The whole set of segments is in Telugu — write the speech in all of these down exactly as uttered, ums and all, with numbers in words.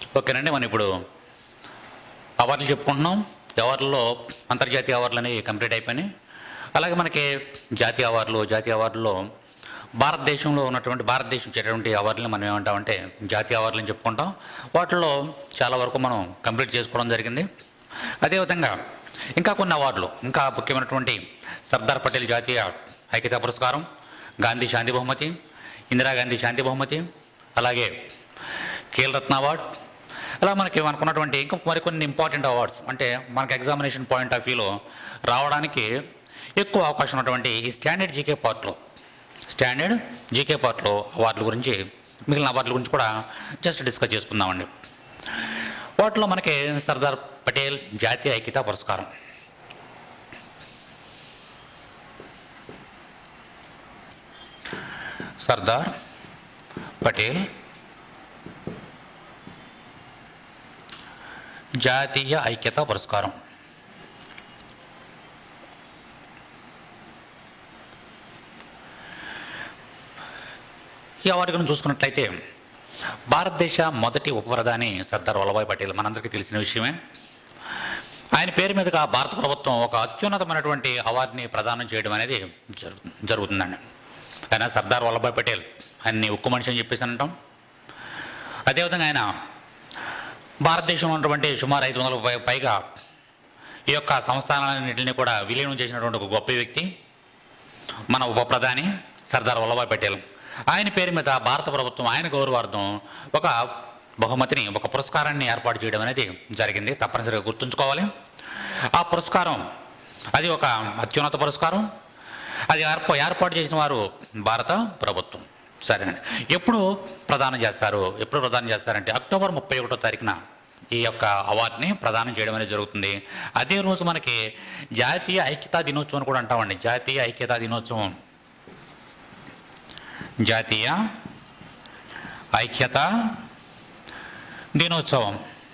ఓకేనండి, మనం ఇప్పుడు అవార్డులు చెప్పుకుంటున్నాం. అవార్డుల్లో అంతర్జాతీయ అవార్డులు అనేవి కంప్లీట్ అయిపోయినాయి. అలాగే మనకి జాతీయ అవార్డులు జాతీయ అవార్డుల్లో భారతదేశంలో ఉన్నటువంటి భారతదేశం ఇచ్చేటువంటి అవార్డులను మనం ఏమంటామంటే జాతీయ అవార్డులు అని చెప్పుకుంటాం. వాటిలో చాలా వరకు మనం కంప్లీట్ చేసుకోవడం జరిగింది. అదేవిధంగా ఇంకా కొన్ని అవార్డులు, ఇంకా ముఖ్యమైనటువంటి సర్దార్ పటేల్ జాతీయ ఐక్యతా పురస్కారం, గాంధీ శాంతి బహుమతి, ఇందిరాగాంధీ శాంతి బహుమతి, అలాగే ఖేల్ రత్న అవార్డు, అలా మనకి మనకున్నటువంటి ఇంకా మరికొన్ని ఇంపార్టెంట్ అవార్డ్స్ అంటే మనకి ఎగ్జామినేషన్ పాయింట్ ఆఫ్ వ్యూలో రావడానికి ఎక్కువ అవకాశం ఉన్నటువంటి ఈ స్టాండర్డ్ జీకే పార్ట్లో స్టాండర్డ్ జీకే పార్ట్లో అవార్డుల గురించి, మిగిలిన అవార్డుల గురించి కూడా జస్ట్ డిస్కస్ చేసుకుందామండి. వాటిలో మనకి సర్దార్ పటేల్ జాతీయ ఐక్యతా పురస్కారం. సర్దార్ పటేల్ జాతీయ ఐక్యతా పురస్కారం. ఈ అవార్డు గురించి చూసుకున్నట్లయితే భారతదేశ మొదటి ఉప ప్రధాని సర్దార్ వల్లభాయ్ పటేల్ మనందరికీ తెలిసిన విషయమే. ఆయన పేరు మీదుగా భారత ప్రభుత్వం ఒక అత్యున్నతమైనటువంటి అవార్డుని ప్రదానం చేయడం అనేది జరుగు జరుగుతుందండి ఆయన సర్దార్ వల్లభాయ్ పటేల్ ఆయన్ని ఉక్కు మనిషి అని చెప్పేసి అంటాం. అదేవిధంగా ఆయన భారతదేశంలో ఉన్నటువంటి సుమారు ఐదు వందలకు పై పైగా ఈ యొక్క సంస్థానాలన్నింటినీ కూడా విలీనం చేసినటువంటి ఒక గొప్ప వ్యక్తి మన ఉప ప్రధాని సర్దార్ వల్లభాయ్ పటేల్. ఆయన పేరు మీద భారత ప్రభుత్వం ఆయన గౌరవార్థం ఒక బహుమతిని, ఒక పురస్కారాన్ని ఏర్పాటు చేయడం అనేది జరిగింది. తప్పనిసరిగా గుర్తుంచుకోవాలి. ఆ పురస్కారం అది ఒక అత్యున్నత పురస్కారం. అది ఏర్పా ఏర్పాటు చేసిన వారు భారత ప్రభుత్వం. సరేనండి, ఎప్పుడు ప్రదానం చేస్తారు ఎప్పుడు ప్రదానం చేస్తారంటే అక్టోబర్ ముప్పై ఒకటో తారీఖున ఈ యొక్క అవార్డుని ప్రదానం చేయడం అనేది జరుగుతుంది. అదే రోజు మనకి జాతీయ ఐక్యతా దినోత్సవం కూడా అంటామండి. జాతీయ ఐక్యతా దినోత్సవం జాతీయ ఐక్యతా దినోత్సవం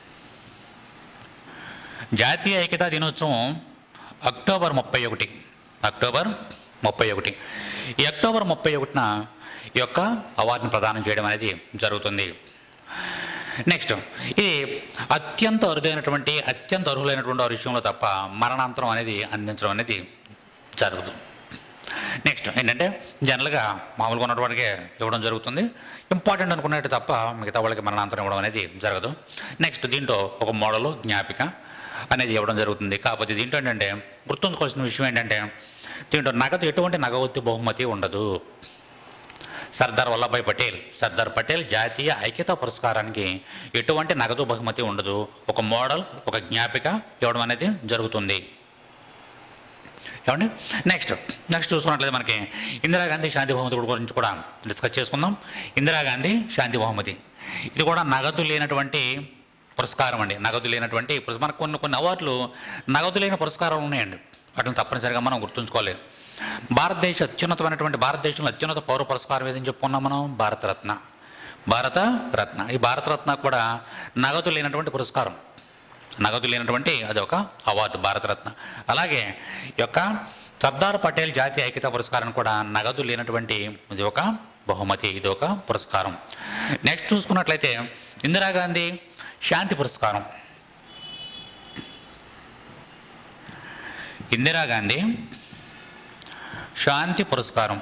జాతీయ ఐక్యతా దినోత్సవం అక్టోబర్ ముప్పై ఒకటి అక్టోబర్ ముప్పై ఒకటి ఈ అక్టోబర్ ముప్పై ఒకటిన ఈ యొక్క అవార్డును ప్రదానం చేయడం అనేది జరుగుతుంది. నెక్స్ట్, ఇది అత్యంత అరుదైనటువంటి అత్యంత అర్హులైనటువంటి వారి విషయంలో తప్ప మరణాంతరం అనేది అందించడం అనేది జరుగుతుంది. నెక్స్ట్ ఏంటంటే జనరల్గా మామూలుగా ఉన్నటువంటికి ఇవ్వడం జరుగుతుంది. ఇంపార్టెంట్ అనుకున్నట్టు తప్ప మిగతా వాళ్ళకి మరణాంతరం ఇవ్వడం అనేది జరగదు. నెక్స్ట్, దీంట్లో ఒక మోడలు జ్ఞాపిక అనేది ఇవ్వడం జరుగుతుంది. కాకపోతే దీంట్లో ఏంటంటే గుర్తుంచుకోవాల్సిన విషయం ఏంటంటే దీంట్లో నగదు ఎటువంటి నగదు బహుమతి ఉండదు. సర్దార్ వల్లభాయ్ పటేల్ సర్దార్ పటేల్ జాతీయ ఐక్యతా పురస్కారానికి ఎటువంటి నగదు బహుమతి ఉండదు. ఒక మోడల్, ఒక జ్ఞాపిక ఇవ్వడం అనేది జరుగుతుంది. ఏమండి, నెక్స్ట్ నెక్స్ట్ చూసుకున్నట్లయితే మనకి ఇందిరాగాంధీ శాంతి బహుమతి గురించి కూడా డిస్కస్ చేసుకుందాం. ఇందిరాగాంధీ శాంతి బహుమతి ఇది కూడా నగదు లేనటువంటి పురస్కారం అండి. నగదు లేనటువంటి మనకు కొన్ని కొన్ని అవార్డులు నగదు లేని పురస్కారాలు ఉన్నాయండి. వాటిని తప్పనిసరిగా మనం గుర్తుంచుకోవాలి. భారతదేశ అత్యున్నతమైనటువంటి భారతదేశంలో అత్యున్నత పౌర పురస్కారం ఏదని చెప్పుకున్నాం మనం, భారతరత్న భారత రత్న. ఈ భారతరత్న కూడా నగదు లేనటువంటి పురస్కారం, నగదు లేనటువంటి అది ఒక అవార్డు భారతరత్న. అలాగే ఈ యొక్క సర్దార్ పటేల్ జాతీయ ఐక్యతా పురస్కారం కూడా నగదు లేనటువంటి ఇది ఒక బహుమతి, ఇది ఒక పురస్కారం. నెక్స్ట్ చూసుకున్నట్లయితే ఇందిరాగాంధీ శాంతి పురస్కారం. ఇందిరాగాంధీ శాంతి పురస్కారం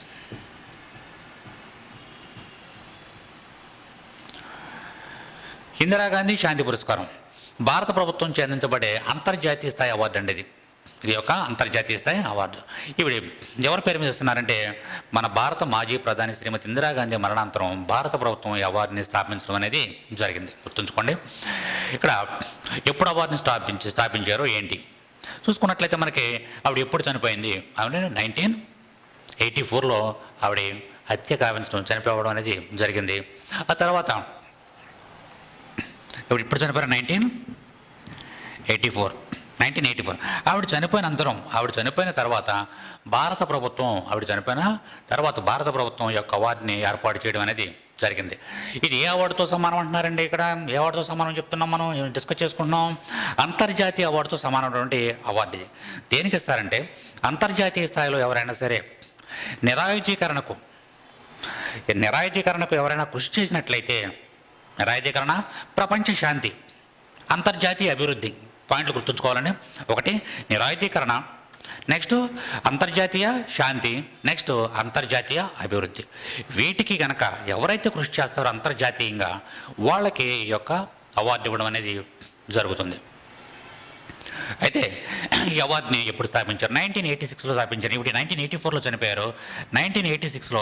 ఇందిరాగాంధీ శాంతి పురస్కారం భారత ప్రభుత్వం చెందించబడే అంతర్జాతీయ స్థాయి అవార్డు అండి. ఇది ఇది ఒక అంతర్జాతీయ స్థాయి అవార్డు. ఇవి ఎవరి పేరు మీద ఇస్తున్నారంటే మన భారత మాజీ ప్రధాని శ్రీమతి ఇందిరాగాంధీ మరణాంతరం భారత ప్రభుత్వం ఈ అవార్డుని స్థాపించడం అనేది జరిగింది. గుర్తుంచుకోండి. ఇక్కడ ఎప్పుడు అవార్డుని స్థాపించి స్థాపించారో ఏంటి చూసుకున్నట్లయితే మనకి ఆవిడ ఎప్పుడు చనిపోయింది, ఆవిడ నైన్టీన్ ఎయిటీ ఫోర్లో ఆవిడ హత్య కావించడం చనిపోవడం అనేది జరిగింది. ఆ తర్వాత ఇప్పుడు ఇప్పుడు చనిపోయారు nineteen eighty four nineteen eighty four ఆవిడ చనిపోయిన అంతరం ఆవిడ చనిపోయిన తర్వాత భారత ప్రభుత్వం ఆవిడ చనిపోయిన తర్వాత భారత ప్రభుత్వం యొక్క అవార్డుని ఏర్పాటు చేయడం అనేది జరిగింది. ఇది ఏ అవార్డుతో సమానం అంటున్నారండి? ఇక్కడ ఏ అవార్డుతో సమానం చెప్తున్నాం మనం, డిస్కస్ చేసుకుంటున్నాం. అంతర్జాతీయ అవార్డుతో సమానమైనటువంటి అవార్డు ఇది. దేనికి ఇస్తారంటే అంతర్జాతీయ స్థాయిలో ఎవరైనా సరే నిరాయుధీకరణకు నిరాయుధీకరణకు ఎవరైనా కృషి చేసినట్లయితే నిరాయుధీకరణ, ప్రపంచ శాంతి, అంతర్జాతీయ అభివృద్ధి. పాయింట్లు గుర్తుంచుకోవాలండి. ఒకటి నిరాయుధీకరణ, నెక్స్ట్ అంతర్జాతీయ శాంతి, నెక్స్ట్ అంతర్జాతీయ అభివృద్ధి. వీటికి కనుక ఎవరైతే కృషి చేస్తారో అంతర్జాతీయంగా వాళ్ళకి ఈ యొక్క అవార్డు ఇవ్వడం అనేది జరుగుతుంది. అయితే ఈ అవార్డుని ఎప్పుడు స్థాపించారు? నైన్టీన్ ఎయిటీ సిక్స్లో స్థాపించారు. ఇప్పుడు నైన్టీన్ ఎయిటీ ఫోర్లో చనిపోయారు. నైన్టీన్ ఎయిటీ సిక్స్లో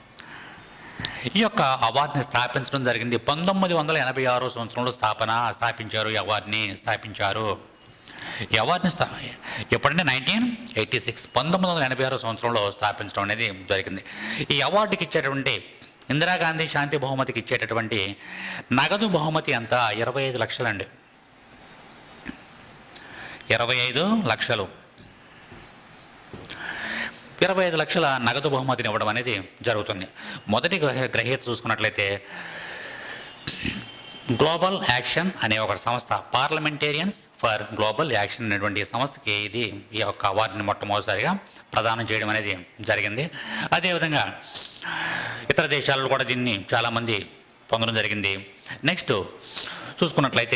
ఈ యొక్క అవార్డుని స్థాపించడం జరిగింది. పంతొమ్మిది వందల ఎనభై ఆరో సంవత్సరంలో స్థాపన స్థాపించారు ఈ అవార్డుని స్థాపించారు ఈ అవార్డుని స్థా ఎప్పుడంటే నైన్టీన్ ఎయిటీ సిక్స్ పంతొమ్మిది వందల ఎనభై ఆరో సంవత్సరంలో స్థాపించడం అనేది జరిగింది. ఈ అవార్డుకి ఇచ్చేటువంటి ఇందిరాగాంధీ శాంతి బహుమతికి ఇచ్చేటటువంటి నగదు బహుమతి అంతా ఇరవై ఐదు లక్షలండి. ఇరవై ఐదు లక్షలు ఇరవై ఐదు లక్షల నగదు బహుమతిని ఇవ్వడం అనేది జరుగుతుంది. మొదటి గ్రహీత చూసుకున్నట్లయితే గ్లోబల్ యాక్షన్ అనే ఒక సంస్థ, పార్లమెంటేరియన్స్ ఫర్ గ్లోబల్ యాక్షన్ అనేటువంటి సంస్థకి ఇది ఈ యొక్క అవార్డుని మొట్టమొదటిసారిగా ప్రదానం చేయడం అనేది జరిగింది. అదేవిధంగా ఇతర దేశాలలో కూడా దీన్ని చాలామంది పొందడం జరిగింది. నెక్స్ట్ చూసుకున్నట్లయితే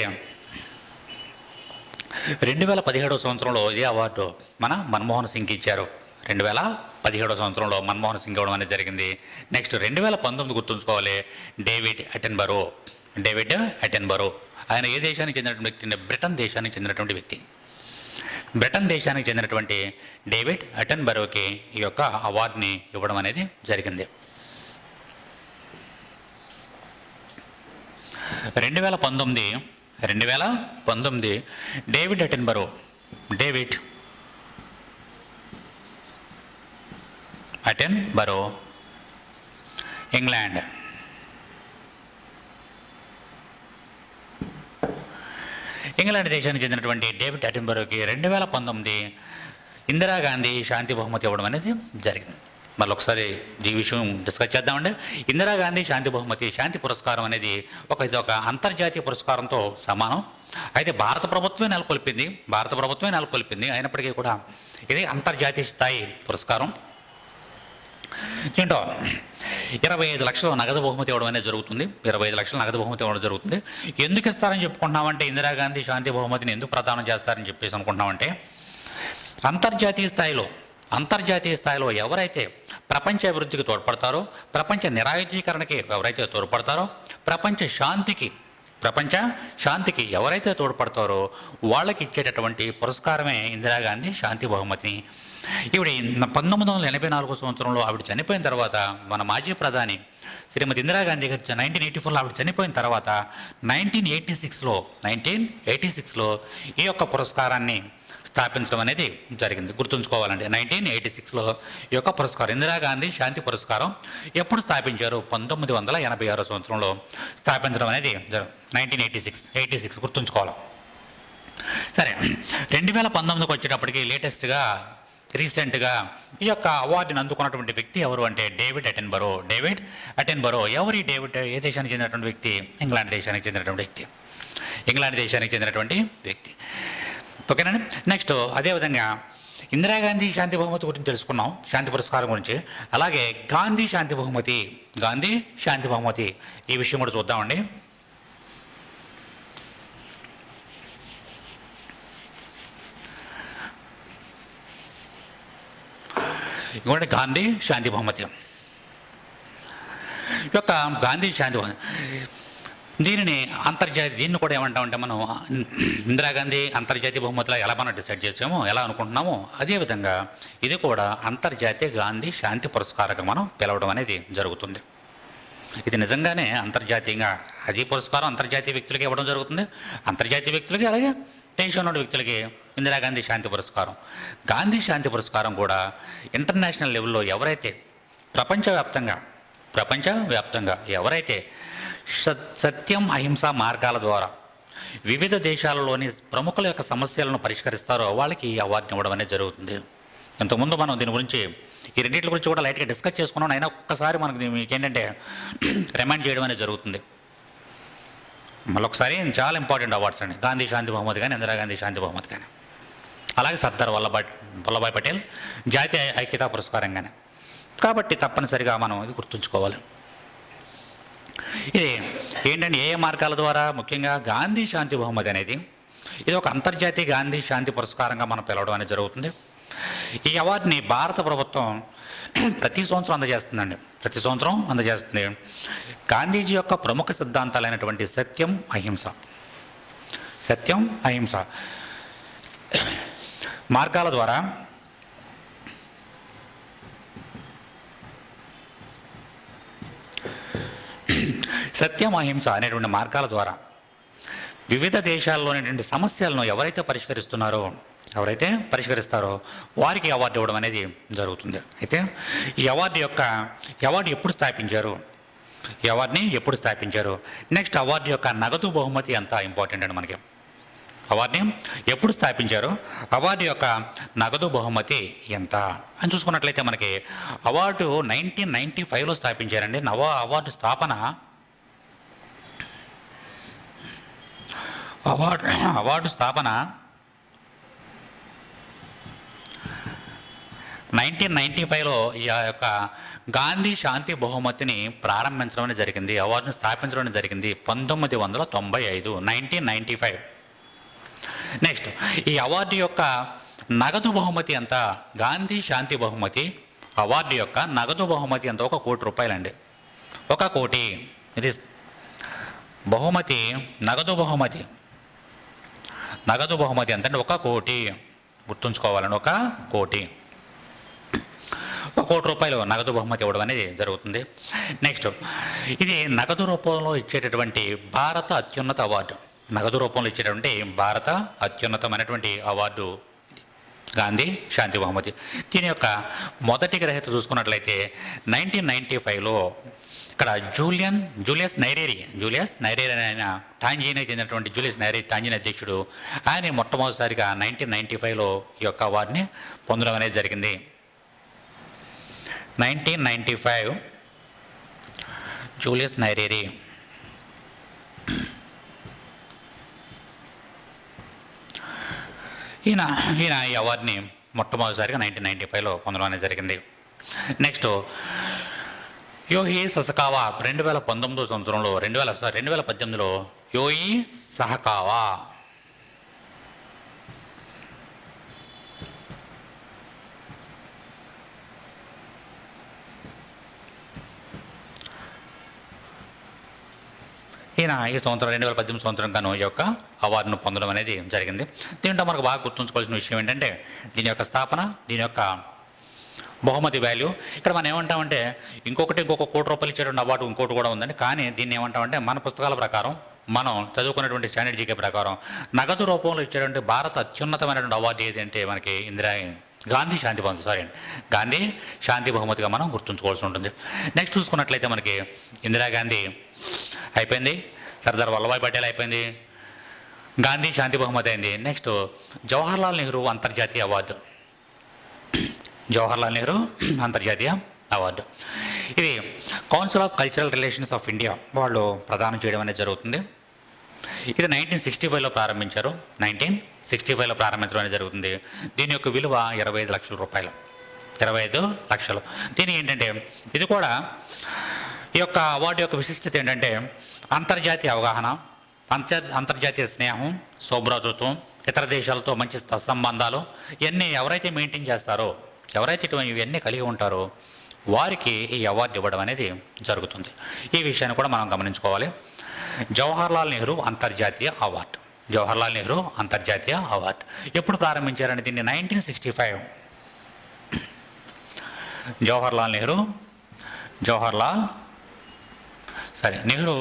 రెండు వేల పదిహేడవ సంవత్సరంలో ఇదే అవార్డు మన మన్మోహన్ సింగ్కి ఇచ్చారు. రెండు వేల పదిహేడవ సంవత్సరంలో మన్మోహన్ సింగ్ ఇవ్వడం అనేది జరిగింది. నెక్స్ట్ రెండు వేల పంతొమ్మిది గుర్తుంచుకోవాలి, డేవిడ్ అటెన్బరో డేవిడ్ అటెన్బరో ఆయన ఏ దేశానికి చెందినటువంటి వ్యక్తి? బ్రిటన్ దేశానికి చెందినటువంటి వ్యక్తి. బ్రిటన్ దేశానికి చెందినటువంటి డేవిడ్ అటెన్బరోకి ఈ యొక్క అవార్డుని ఇవ్వడం అనేది జరిగింది. రెండు వేల పంతొమ్మిది రెండు వేల పంతొమ్మిది David Attenborough David Attenborough England England దేశానికి చెందినటువంటి డేవిడ్ అటెన్బరోకి రెండు వేల పంతొమ్మిది ఇందిరాగాంధీ శాంతి బహుమతి ఇవ్వడం అనేది జరిగింది. మళ్ళీ ఒకసారి ఈ విషయం డిస్కస్ చేద్దామండి. ఇందిరాగాంధీ శాంతి బహుమతి శాంతి పురస్కారం అనేది ఒక ఇది ఒక అంతర్జాతీయ పురస్కారంతో సమానం. అయితే భారత ప్రభుత్వమే నెలకొల్పింది భారత ప్రభుత్వమే నెలకొల్పింది అయినప్పటికీ కూడా ఇది అంతర్జాతీయ స్థాయి పురస్కారం. ఏంటో ఇరవై ఐదు లక్షల నగదు బహుమతి ఇవ్వడం అనేది జరుగుతుంది. ఇరవై ఐదు లక్షల నగదు బహుమతి ఇవ్వడం జరుగుతుంది. ఎందుకు ఇస్తారని చెప్పుకుంటున్నామంటే, ఇందిరాగాంధీ శాంతి బహుమతిని ఎందుకు ప్రదానం చేస్తారని చెప్పేసి అనుకుంటున్నామంటే, అంతర్జాతీయ స్థాయిలో అంతర్జాతీయ స్థాయిలో ఎవరైతే ప్రపంచ అభివృద్ధికి తోడ్పడతారో, ప్రపంచ నిరాయుధీకరణకి ఎవరైతే తోడ్పడతారో, ప్రపంచ శాంతికి ప్రపంచ శాంతికి ఎవరైతే తోడ్పడతారో వాళ్ళకి ఇచ్చేటటువంటి పురస్కారమే ఇందిరాగాంధీ శాంతి బహుమతిని. ఈవిడ పంతొమ్మిది వందల ఎనభై నాలుగో సంవత్సరంలో ఆవిడ చనిపోయిన తర్వాత మన మాజీ ప్రధాని శ్రీమతి ఇందిరాగాంధీ గారు నైన్టీన్ ఎయిటీ ఫోర్లో ఆవిడ చనిపోయిన తర్వాత నైన్టీన్ ఎయిటీ సిక్స్లో నైన్టీన్ ఎయిటీ సిక్స్లో ఈ యొక్క పురస్కారాన్ని స్థాపించడం అనేది జరిగింది. గుర్తుంచుకోవాలండి, నైన్టీన్ ఎయిటీ సిక్స్లో ఈ యొక్క పురస్కారం ఇందిరాగాంధీ శాంతి పురస్కారం ఎప్పుడు స్థాపించారు? పంతొమ్మిది వందల ఎనభై ఆరో సంవత్సరంలో స్థాపించడం అనేది nineteen eighty six eighty six గుర్తుంచుకోవాలి. సరే, రెండు వేల పంతొమ్మిదికి వచ్చేటప్పటికి లేటెస్ట్గా రీసెంట్గా ఈ యొక్క అవార్డుని అందుకున్నటువంటి వ్యక్తి ఎవరు అంటే డేవిడ్ అటెన్బరో డేవిడ్ అటెన్బరో ఎవరి డేవిడ్ ఏ దేశానికి చెందినటువంటి వ్యక్తి? ఇంగ్లాండ్ దేశానికి చెందినటువంటి వ్యక్తి ఇంగ్లాండ్ దేశానికి చెందినటువంటి వ్యక్తి ఓకేనండి. నెక్స్ట్ అదేవిధంగా ఇందిరాగాంధీ శాంతి బహుమతి గురించి తెలుసుకున్నాం, శాంతి పురస్కారం గురించి. అలాగే గాంధీ శాంతి బహుమతి గాంధీ శాంతి బహుమతి ఈ విషయం కూడా చూద్దామండి. ఇంకోటి గాంధీ శాంతి బహుమతి యొక్క గాంధీ శాంతి బహుమతి దీనిని అంతర్జాతీయ దీన్ని కూడా ఏమంటామంటే మనం ఇందిరాగాంధీ అంతర్జాతీయ బహుమతిలో ఎలా మనం డిసైడ్ చేసామో ఎలా అనుకుంటున్నామో అదేవిధంగా ఇది కూడా అంతర్జాతీయ గాంధీ శాంతి పురస్కారంగా మనం పిలవడం అనేది జరుగుతుంది. ఇది నిజంగానే అంతర్జాతీయంగా అది పురస్కారం అంతర్జాతీయ వ్యక్తులకి ఇవ్వడం జరుగుతుంది. అంతర్జాతీయ వ్యక్తులకి అలాగే దేశంలో ఉన్న వ్యక్తులకి ఇందిరాగాంధీ శాంతి పురస్కారం. గాంధీ శాంతి పురస్కారం కూడా ఇంటర్నేషనల్ లెవెల్లో ఎవరైతే ప్రపంచవ్యాప్తంగా ప్రపంచవ్యాప్తంగా ఎవరైతే సత్యం అహింస మార్గాల ద్వారా వివిధ దేశాలలోని ప్రముఖుల యొక్క సమస్యలను పరిష్కరిస్తారో వాళ్ళకి ఈ అవార్డుని ఇవ్వడం అనేది జరుగుతుంది. ఇంతకుముందు మనం దీని గురించి ఈ రెండింటి గురించి కూడా లైట్గా డిస్కస్ చేసుకున్నాం. అయినా ఒక్కసారి మనకు మీకు ఏంటంటే రిమైండ్ చేయడం అనేది జరుగుతుంది. మళ్ళొకసారి చాలా ఇంపార్టెంట్ అవార్డ్స్ అండి, గాంధీ శాంతి బహుమతి కానీ ఇందిరాగాంధీ శాంతి బహుమతి కానీ, అలాగే సర్దార్ వల్లభాయ్ వల్లభాయ్ పటేల్ జాతీయ ఐక్యతా పురస్కారం కానీ. కాబట్టి తప్పనిసరిగా మనం ఇది గుర్తుంచుకోవాలి. ఇది ఏంటంటే ఏ ఏ మార్గాల ద్వారా? ముఖ్యంగా గాంధీ శాంతి బహుమతి అనేది ఇది ఒక అంతర్జాతీయ గాంధీ శాంతి పురస్కారంగా మనం పిలవడం అనేది జరుగుతుంది. ఈ అవార్డుని భారత ప్రభుత్వం ప్రతి సంవత్సరం అందజేస్తుందండి, ప్రతి సంవత్సరం అందజేస్తుంది. గాంధీజీ యొక్క ప్రముఖ సిద్ధాంతాలైనటువంటి సత్యం, అహింస, సత్యం అహింస మార్గాల ద్వారా సత్యం అహింస అనేటువంటి మార్గాల ద్వారా వివిధ దేశాల్లోనేటువంటి సమస్యలను ఎవరైతే పరిష్కరిస్తున్నారో ఎవరైతే పరిష్కరిస్తారో వారికి అవార్డు ఇవ్వడం అనేది జరుగుతుంది. అయితే ఈ అవార్డు యొక్క అవార్డు ఎప్పుడు స్థాపించారు? ఈ అవార్డుని ఎప్పుడు స్థాపించారు? నెక్స్ట్ అవార్డు యొక్క నగదు బహుమతి ఎంత ఇంపార్టెంట్ అండి మనకి. అవార్డుని ఎప్పుడు స్థాపించారు, అవార్డు యొక్క నగదు బహుమతి ఎంత అని చూసుకున్నట్లయితే మనకి అవార్డు నైన్టీన్ నైంటీ ఫైవ్లో స్థాపించారండి. నవ అవార్డు స్థాపన అవార్డు అవార్డు స్థాపన నైన్టీన్ నైంటీ ఫైవ్లో ఈ యొక్క గాంధీ శాంతి బహుమతిని ప్రారంభించడం జరిగింది, అవార్డును స్థాపించడం జరిగింది పంతొమ్మిది వందల తొంభై ఐదు నైన్టీన్ నైంటీ ఫైవ్. నెక్స్ట్ ఈ అవార్డు యొక్క నగదు బహుమతి ఎంత? గాంధీ శాంతి బహుమతి అవార్డు యొక్క నగదు బహుమతి ఎంత? ఒక కోటి రూపాయలండి, ఒక కోటి. ఇది బహుమతి, నగదు బహుమతి, నగదు బహుమతి ఎంత అంటే ఒక కోటి. గుర్తుంచుకోవాలండి, ఒక కోటి, ఒక కోటి రూపాయలు నగదు బహుమతి ఇవ్వడం అనేది జరుగుతుంది. నెక్స్ట్ ఇది నగదు రూపంలో ఇచ్చేటటువంటి భారత అత్యున్నత అవార్డు, నగదు రూపంలో ఇచ్చేటటువంటి భారత అత్యున్నతమైనటువంటి అవార్డు గాంధీ శాంతి బహుమతి. దీని యొక్క మొదటి గ్రహీత చూసుకున్నట్లయితే నైన్టీన్ నైంటీ ఫైవ్లో ఇక్కడ Julian Julius Nyerere Julius Nyerere ఆయన టాంజీనియాకి చెందినటువంటి జూలియస్ నైరేరి టాంజీనియా అధ్యక్షుడు. ఆయన మొట్టమొదటిసారిగా నైన్టీన్ నైంటీ ఫైవ్లో ఈ యొక్క అవార్డుని పొందడం అనేది జరిగింది. Nineteen ninety five Julius Nyerere ఈయన ఈయన ఈ అవార్డుని మొట్టమొదటిసారిగా నైన్టీన్ నైంటీ ఫైవ్లో పొందడం అనేది జరిగింది. నెక్స్ట్ యోహి ససకావా రెండు వేల పంతొమ్మిదో సంవత్సరంలో రెండు వేల సారీ రెండు వేల పద్దెనిమిదిలో యోయి సహకావా ఈయన ఈ సంవత్సరం రెండు వేల పద్దెనిమిది సంవత్సరం గాను ఈ యొక్క అవార్డును పొందడం అనేది జరిగింది. దీంట్లో మనకు బాగా గుర్తుంచుకోవాల్సిన విషయం ఏంటంటే దీని యొక్క స్థాపన, దీని యొక్క బహుమతి వాల్యూ. ఇక్కడ మనం ఏమంటామంటే ఇంకొకటి ఇంకొక కోటి రూపాయలు ఇచ్చేటువంటి అవార్డు ఇంకోటి కూడా ఉందండి. కానీ దీన్ని ఏమంటామంటే మన పుస్తకాల ప్రకారం, మనం చదువుకున్నటువంటి స్టాండర్డ్ జీకే ప్రకారం నగదు రూపంలో ఇచ్చేటువంటి భారత అత్యున్నతమైనటువంటి అవార్డు ఏది అంటే మనకి ఇందిరా గాంధీ శాంతి బహుమతి సారీ అండి గాంధీ శాంతి బహుమతిగా మనం గుర్తుంచుకోవాల్సి ఉంటుంది. నెక్స్ట్ చూసుకున్నట్లయితే మనకి ఇందిరాగాంధీ అయిపోయింది, సర్దార్ వల్లభాయ్ పటేల్ అయిపోయింది, గాంధీ శాంతి బహుమతి అయింది. నెక్స్ట్ జవహర్లాల్ నెహ్రూ అంతర్జాతీయ అవార్డు, జవహర్లాల్ నెహ్రూ అంతర్జాతీయ అవార్డు ఇది Council of Cultural Relations of India వాళ్ళు ప్రదానం చేయడం అనేది జరుగుతుంది. ఇది నైన్టీన్ సిక్స్టీ ఫైవ్లో ప్రారంభించారు, నైన్టీన్ సిక్స్టీ ఫైవ్లో ప్రారంభించడం అనేది జరుగుతుంది. దీని యొక్క విలువ ఇరవై ఐదు లక్షల రూపాయలు, ఇరవై ఐదు లక్షలు. దీని ఏంటంటే ఇది కూడా ఈ యొక్క అవార్డు యొక్క విశిష్టత ఏంటంటే అంతర్జాతీయ అవగాహన, అంతర్ అంతర్జాతీయ స్నేహం, సౌభ్రాతృత్వం, ఇతర దేశాలతో మంచి సంబంధాలు ఇవన్నీ ఎవరైతే మెయింటైన్ చేస్తారో, ఎవరైతే ఇటువంటి ఇవన్నీ కలిగి ఉంటారో వారికి ఈ అవార్డు ఇవ్వడం అనేది జరుగుతుంది. ఈ విషయాన్ని కూడా మనం గమనించుకోవాలి. జవహర్లాల్ నెహ్రూ అంతర్జాతీయ అవార్డు, జవహర్లాల్ నెహ్రూ అంతర్జాతీయ అవార్డు ఎప్పుడు ప్రారంభించారంటే దీన్ని nineteen sixty five Jawaharlal Nehru Jawaharlal సరే నెహ్రూ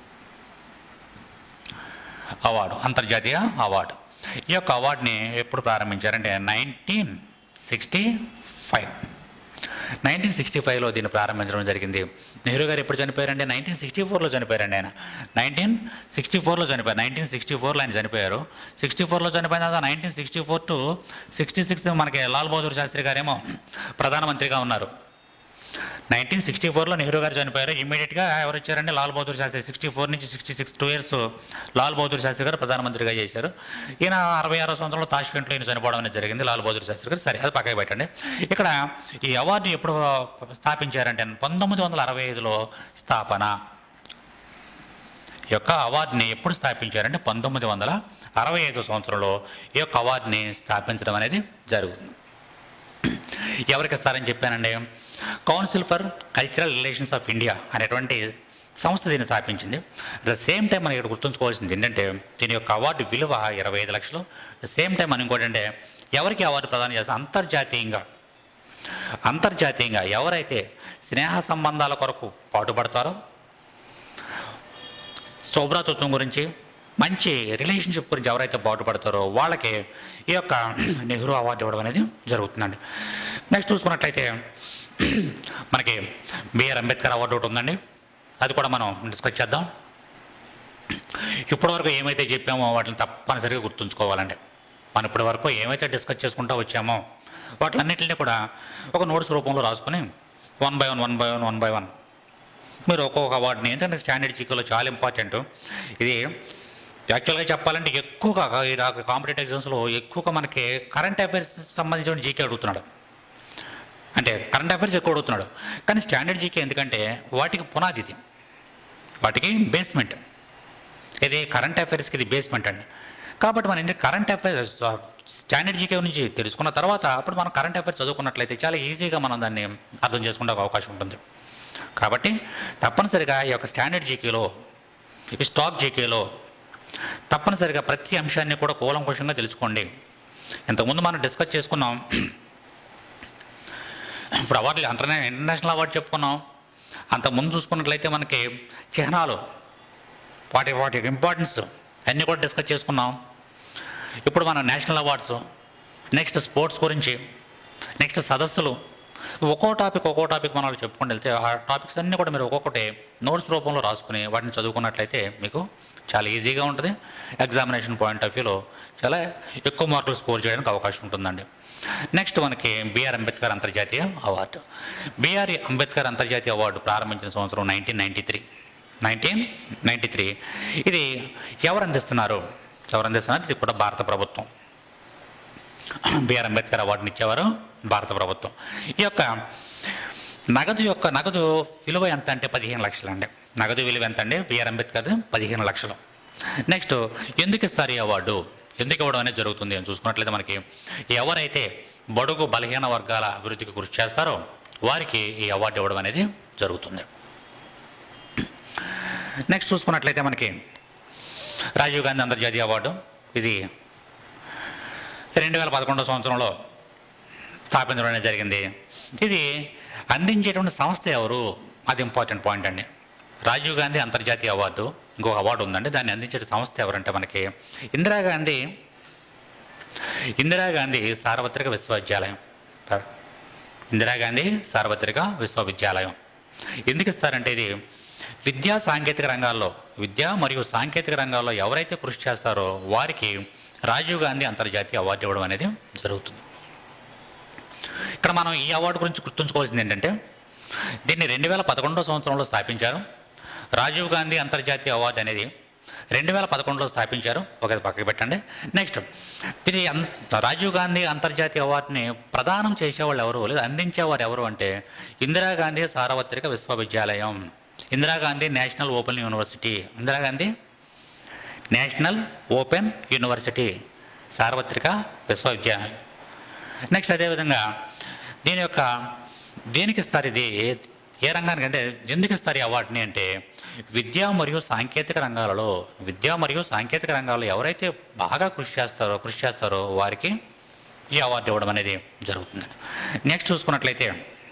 అవార్డు, అంతర్జాతీయ అవార్డు. ఈ యొక్క అవార్డుని ఎప్పుడు ప్రారంభించారంటే nineteen sixty five nineteen sixty ఫైవ్లో దీన్ని ప్రారంభించడం జరిగింది. నెహ్రూ గారు ఎప్పుడు చనిపోయారంటే నైన్టీన్ సిక్స్టీ ఫోర్లో చనిపోయారండి. ఆయన నైన్టీన్ సిక్స్టీ ఫోర్లో చనిపోయారు నైన్టీన్ సిక్స్టీ ఫోర్లో ఆయన చనిపోయారు. సిక్స్టీ ఫోర్లో చనిపోయిన తర్వాత nineteen sixty four to sixty six మనకి లాల్ బహదూర్ శాస్త్రి గారేమో ప్రధానమంత్రిగా ఉన్నారు. నైన్టీన్ సిక్స్టీ ఫోర్లో నెహ్రూ గారు చనిపోయారు. ఇమ్మీడియట్గా ఎవరు వచ్చారంటే లాల్ బహదూర్ శాస్త్రి. సిక్స్టీ ఫోర్ నుంచి sixty six two years Lal Bahadur Shastri garu ప్రధానమంత్రిగా చేశారు. ఈయన అరవై ఆరో సంవత్సరంలో తాష్కెంట్లో ఈయన చనిపోవడం అనేది జరిగింది, లాల్ బహదూర్ శాస్త్రి గారు. సరే, అది పక్కకి పెట్టండి. ఇక్కడ ఈ అవార్డు ఎప్పుడు స్థాపించారంటే పంతొమ్మిది వందల అరవై ఐదులో స్థాపన. యొక్క అవార్డుని ఎప్పుడు స్థాపించారంటే పంతొమ్మిది వందల అరవై ఐదో సంవత్సరంలో ఈ యొక్క అవార్డుని స్థాపించడం అనేది జరుగుతుంది. ఎవరికి ఇస్తారని చెప్పానండి, Council for Cultural Relations of India అనేటువంటి సంస్థ దీన్ని స్థాపించింది. అట్ ద సేమ్ టైం మనం ఇక్కడ గుర్తుంచుకోవాల్సింది ఏంటంటే దీని యొక్క అవార్డు విలువ ఇరవై ఐదు లక్షలు. ద సేమ్ టైం మనం ఇంకోటి అంటే ఎవరికి అవార్డు ప్రదానం చేస్తారు, అంతర్జాతీయంగా అంతర్జాతీయంగా ఎవరైతే స్నేహ సంబంధాల కొరకు పాటుపడతారో, సౌభ్రాతృత్వం గురించి, మంచి రిలేషన్షిప్ గురించి ఎవరైతే పాటుపడతారో వాళ్ళకి ఈ యొక్క నెహ్రూ అవార్డు ఇవ్వడం అనేది జరుగుతుందండి. నెక్స్ట్ చూసుకున్నట్లయితే మనకి బిఆర్ అంబేద్కర్ అవార్డు ఒకటి ఉందండి, అది కూడా మనం డిస్కస్ చేద్దాం. ఇప్పటివరకు ఏమైతే చెప్పామో వాటిని తప్పనిసరిగా గుర్తుంచుకోవాలండి. మనం ఇప్పటి వరకు ఏమైతే డిస్కస్ చేసుకుంటూ వచ్చామో వాటిలన్నింటినీ కూడా ఒక నోట్స్ రూపంలో రాసుకొని one by one one by one one by one మీరు ఒక్కొక్క అవార్డుని, ఎందుకంటే స్టాండర్డ్ జీకేలో చాలా ఇంపార్టెంట్ ఇది. యాక్చువల్గా చెప్పాలంటే ఎక్కువగా ఈ కాంపిటేటివ్ ఎగ్జామ్స్లో ఎక్కువగా మనకి కరెంట్ అఫైర్స్ సంబంధించిన జీకే అడుగుతున్నాడు, అంటే కరెంట్ అఫైర్స్ ఎక్కువ అడుగుతున్నాడు. కానీ స్టాండర్డ్ జీకే ఎందుకంటే వాటికి పునాది ఇది, వాటికి బేస్మెంట్ ఇది. కరెంట్ అఫైర్స్కి ఇది బేస్మెంట్ అండి. కాబట్టి మన ఏంటి కరెంట్ అఫైర్స్ స్టాండర్డ్ జీకే నుంచి తెలుసుకున్న తర్వాత అప్పుడు మనం కరెంట్ అఫైర్స్ చదువుకున్నట్లయితే చాలా ఈజీగా మనం దాన్ని అర్థం చేసుకునే అవకాశం ఉంటుంది. కాబట్టి తప్పనిసరిగా ఈ యొక్క స్టాండర్డ్ జీకేలో, ఈ స్టాక్ జీకేలో తప్పనిసరిగా ప్రతి అంశాన్ని కూడా కూలంకషంగా తెలుసుకోండి. ఇంతకుముందు మనం డిస్కస్ చేసుకున్నాం, ఇప్పుడు అవార్డులు అంటనే ఇంటర్నేషనల్ అవార్డు చెప్పుకున్నాం. అంతకుముందు చూసుకున్నట్లయితే మనకి చిహ్నాలు, వాటి వాటి ఇంపార్టెన్స్ అన్నీ కూడా డిస్కస్ చేసుకున్నాం. ఇప్పుడు మన నేషనల్ అవార్డ్స్, నెక్స్ట్ స్పోర్ట్స్ గురించి, నెక్స్ట్ సదస్సులు, ఒక్కో టాపిక్ ఒక్కో టాపిక్ మనం చెప్పుకుంటూ వెళ్తే ఆ టాపిక్స్ అన్నీ కూడా మీరు ఒక్కొక్కటి నోట్స్ రూపంలో రాసుకుని వాటిని చదువుకున్నట్లయితే మీకు చాలా ఈజీగా ఉంటుంది. ఎగ్జామినేషన్ పాయింట్ ఆఫ్ వ్యూలో చాలా ఎక్కువ మార్కులు స్కోర్ చేయడానికి అవకాశం ఉంటుందండి. నెక్స్ట్ మనకి బిఆర్ అంబేద్కర్ అంతర్జాతీయ అవార్డు. బిఆర్ అంబేద్కర్ అంతర్జాతీయ అవార్డు ప్రారంభించిన సంవత్సరం nineteen ninety three nineteen ninety three ఇది ఎవరు అందిస్తున్నారు ఎవరు అందిస్తున్నారు ఇది కూడా భారత ప్రభుత్వం. బిఆర్ అంబేద్కర్ అవార్డుని ఇచ్చేవారు భారత ప్రభుత్వం. ఈ యొక్క నగదు యొక్క నగదు విలువ ఎంత అంటే పదిహేను లక్షలు అండి. నగదు విలువ ఎంత అండి బిఆర్ అంబేద్కర్ పదిహేను లక్షలు. నెక్స్ట్ ఎందుకు ఇస్తారు ఈ అవార్డు, ఎందుకు ఇవ్వడం అనేది జరుగుతుంది అని చూసుకున్నట్లయితే మనకి ఎవరైతే బడుగు బలహీన వర్గాల అభివృద్ధికి కృషి చేస్తారో వారికి ఈ అవార్డు ఇవ్వడం అనేది జరుగుతుంది. నెక్స్ట్ చూసుకున్నట్లయితే మనకి రాజీవ్ గాంధీ అంతర్జాతీయ అవార్డు ఇది రెండు వేల పదకొండవ సంవత్సరంలో స్థాపించడం అనేది జరిగింది. ఇది అందించేటువంటి సంస్థ ఎవరు, అది ఇంపార్టెంట్ పాయింట్ అండి. రాజీవ్ గాంధీ అంతర్జాతీయ అవార్డు ఇంకొక అవార్డు ఉందండి, దాన్ని అందించే సంస్థ ఎవరంటే మనకి ఇందిరాగాంధీ ఇందిరాగాంధీ సార్వత్రిక విశ్వవిద్యాలయం. ఇందిరాగాంధీ సార్వత్రిక విశ్వవిద్యాలయం ఎందుకు ఇస్తారంటే ఇది విద్యా సాంకేతిక రంగాల్లో విద్య మరియు సాంకేతిక రంగాల్లో ఎవరైతే కృషి చేస్తారో వారికి రాజీవ్ గాంధీ అంతర్జాతీయ అవార్డు ఇవ్వడం అనేది జరుగుతుంది. ఇక్కడ మనం ఈ అవార్డు గురించి గుర్తుంచుకోవాల్సింది ఏంటంటే దీన్ని రెండు వేల పదకొండవ సంవత్సరంలో స్థాపించారు. రాజీవ్ గాంధీ అంతర్జాతీయ అవార్డు అనేది రెండు వేల పదకొండులో స్థాపించారు. ఒకటి పక్కకి పెట్టండి. నెక్స్ట్ ఇది రాజీవ్ గాంధీ అంతర్జాతీయ అవార్డుని ప్రదానం చేసేవాళ్ళు ఎవరు లేదా అందించేవారు ఎవరు అంటే ఇందిరాగాంధీ సార్వత్రిక విశ్వవిద్యాలయం, Indira Gandhi National Open University, Indira Gandhi National Open University సార్వత్రిక విశ్వవిద్యాలయం. నెక్స్ట్ అదేవిధంగా దీని యొక్క దేనికి ఇస్తారు, ఇది ఏ రంగానికి అంటే ఎందుకు ఇస్తారు ఈ అవార్డుని అంటే విద్యా మరియు సాంకేతిక రంగాలలో విద్యా మరియు సాంకేతిక రంగాల్లో ఎవరైతే బాగా కృషి చేస్తారో కృషి చేస్తారో వారికి ఈ అవార్డు ఇవ్వడం అనేది జరుగుతుంది. నెక్స్ట్ చూసుకున్నట్లయితే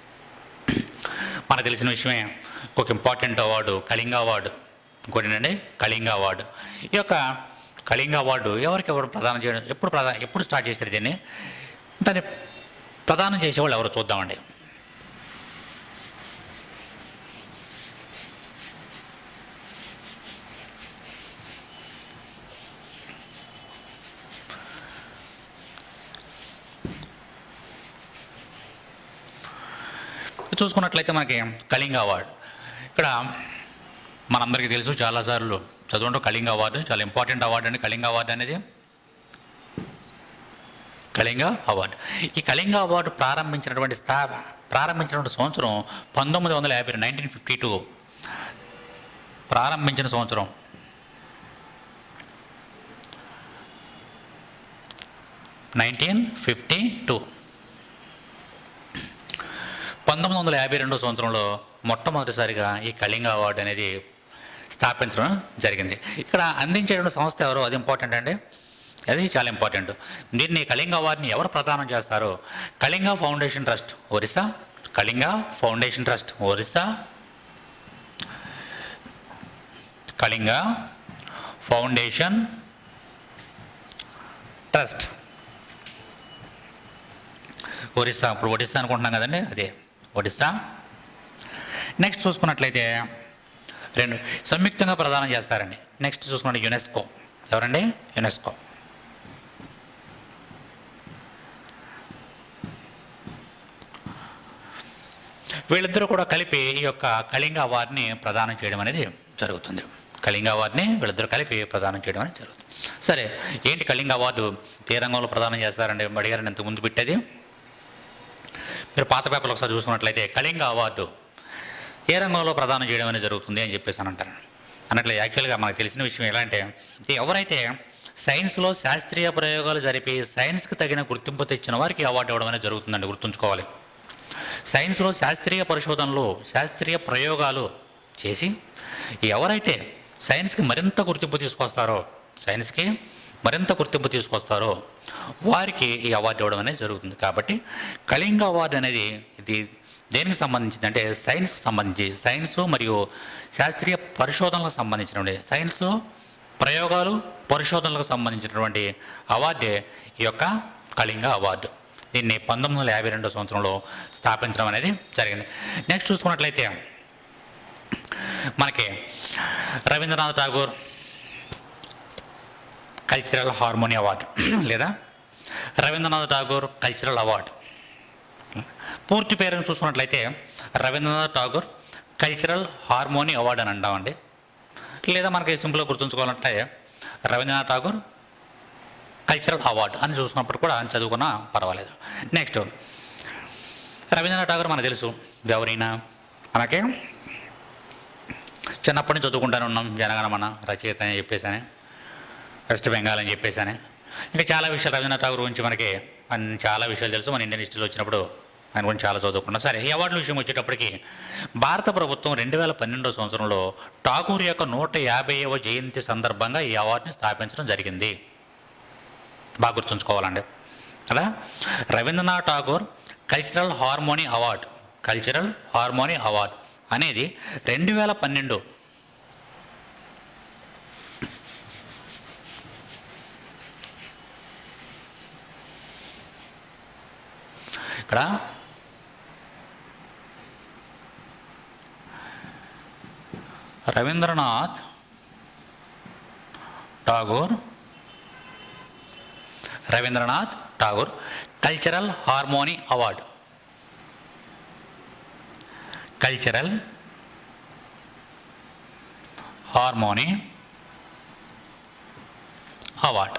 మనకు తెలిసిన విషయమే ఒక ఇంపార్టెంట్ అవార్డు కళింగ అవార్డు. ఇంకోటి ఏంటంటే కళింగ అవార్డు. ఈ యొక్క కళింగ అవార్డు ఎవరికి ఎవరు ప్రదానం చేయడం ఎప్పుడు ప్రదా ఎప్పుడు స్టార్ట్ చేశారు దీన్ని, దాన్ని ప్రదానం చేసేవాళ్ళు ఎవరు చూద్దామండి. చూసుకున్నట్లయితే మనకి కళింగ అవార్డు ఇక్కడ మనందరికీ తెలుసు, చాలాసార్లు చదువుకుంటాం. కళింగ అవార్డు చాలా ఇంపార్టెంట్ అవార్డు అండి. కళింగ అవార్డు అనేది కళింగ అవార్డు. ఈ కళింగ అవార్డు ప్రారంభించినటువంటి స్థా ప్రారంభించినటువంటి సంవత్సరం పంతొమ్మిది వందల యాభై నైన్టీన్ ఫిఫ్టీ టూ ప్రారంభించిన సంవత్సరం నైన్టీన్ ఫిఫ్టీ టూ పంతొమ్మిది వందల యాభై రెండో సంవత్సరంలో మొట్టమొదటిసారిగా ఈ కళింగ అవార్డు అనేది స్థాపించడం జరిగింది. ఇక్కడ అందించేటువంటి సంస్థ ఎవరు, అది ఇంపార్టెంట్ అండి, అది చాలా ఇంపార్టెంట్. దీన్ని కళింగ అవార్డుని ఎవరు ప్రదానం చేస్తారో Kalinga Foundation Trust Orissa, Kalinga Foundation Trust Orissa, Kalinga Foundation Trust Orissa. ఇప్పుడు ఒడిస్సా అనుకుంటున్నాం కదండి, అదే ఒడిస్సా. నెక్స్ట్ చూసుకున్నట్లయితే రెండు సంయుక్తంగా ప్రదానం చేస్తారండి. నెక్స్ట్ చూసుకుంటే యునెస్కో. ఎవరండి? యునెస్కో. వీళ్ళిద్దరూ కూడా కలిపి ఈ యొక్క కళింగ అవార్డుని ప్రదానం చేయడం అనేది జరుగుతుంది. కళింగ అవార్డుని వీళ్ళిద్దరూ కలిపి ప్రదానం చేయడం అనేది జరుగుతుంది. సరే, ఏంటి కళింగ అవార్డు ఏ రంగంలో ప్రదానం చేస్తారండి అడిగారని ఇంతకు ముందు పెట్టేది. మీరు పాత పేపర్లు ఒకసారి చూసుకున్నట్లయితే కళింగ అవార్డు ఏ రంగంలో ప్రదానం చేయడం అనేది జరుగుతుంది అని చెప్పేసి అని అంటారు. అన్నట్లు యాక్చువల్గా మనకు తెలిసిన విషయం ఎలా అంటే, ఎవరైతే సైన్స్లో శాస్త్రీయ ప్రయోగాలు జరిపి సైన్స్కి తగిన గుర్తింపు తెచ్చిన వారికి అవార్డు ఇవ్వడం అనేది జరుగుతుందండి, గుర్తుంచుకోవాలి. సైన్స్లో శాస్త్రీయ పరిశోధనలు శాస్త్రీయ ప్రయోగాలు చేసి ఎవరైతే సైన్స్కి మరింత గుర్తింపు తీసుకొస్తారో సైన్స్కి మరింత గుర్తింపు తీసుకొస్తారో వారికి ఈ అవార్డు ఇవ్వడం అనేది జరుగుతుంది. కాబట్టి కళింగ అవార్డు అనేది ఇది దేనికి సంబంధించింది అంటే సైన్స్ సంబంధించి సైన్స్ మరియు శాస్త్రీయ పరిశోధనలకు సంబంధించినటువంటి సైన్స్లో ప్రయోగాలు పరిశోధనలకు సంబంధించినటువంటి అవార్డే ఈ యొక్క కళింగ అవార్డు. దీన్ని పంతొమ్మిది వందల యాభై రెండో సంవత్సరంలో స్థాపించడం అనేది జరిగింది. నెక్స్ట్ చూసుకున్నట్లయితే మనకి Rabindranath Tagore cultural harmony award లేదా రవీంద్రనాథ్ ఠాగూర్ కల్చరల్ అవార్డు. పూర్తి పేరును చూసుకున్నట్లయితే Rabindranath Tagore cultural harmony award అని అంటామండి. లేదా మనకి సింపుల్గా గుర్తుంచుకోవాలంటే రవీంద్రనాథ్ ఠాగూర్ కల్చరల్ అవార్డు అని చూసుకున్నప్పుడు కూడా అని చదువుకున్నా పర్వాలేదు. నెక్స్ట్ రవీంద్రనాథ్ ఠాగూర్ మనకు తెలుసు ఎవరైనా, మనకి చిన్నప్పటి నుంచి చదువుకుంటానే ఉన్నాం. జనగణమన రచయిత అని చెప్పేసానే, వెస్ట్ బెంగాల్ అని చెప్పేసానే, ఇంకా చాలా విషయాలు రవీంద్రనాథ్ ఠాగూర్ గురించి మనకి చాలా విషయాలు తెలుసు. మన ఇండియన్ హిస్టరీలో వచ్చినప్పుడు ఆయన గురించి చాలా చదువుకున్నాం. సరే, ఈ అవార్డుల విషయం వచ్చేటప్పటికి భారత ప్రభుత్వం రెండు వేల పన్నెండో సంవత్సరంలో ఠాగూర్ యొక్క నూట యాభైవ జయంతి సందర్భంగా ఈ అవార్డుని స్థాపించడం జరిగింది. బాగా గుర్తుంచుకోవాలండి. అలా Rabindranath Tagore cultural harmony award cultural harmony award అనేది రెండు వేల పన్నెండు ఇక్కడ Rabindranath Tagore Rabindranath Tagore cultural harmony award cultural harmony award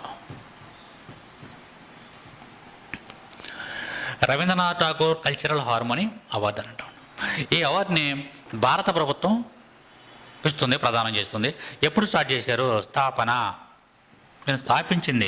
Rabindranath Tagore cultural harmony award అని అంటాం. ఈ అవార్డుని భారత ప్రభుత్వం ఇస్తుంది, ప్రదానం చేస్తుంది. ఎప్పుడు స్టార్ట్ చేశారు? స్థాపన నేను స్థాపించింది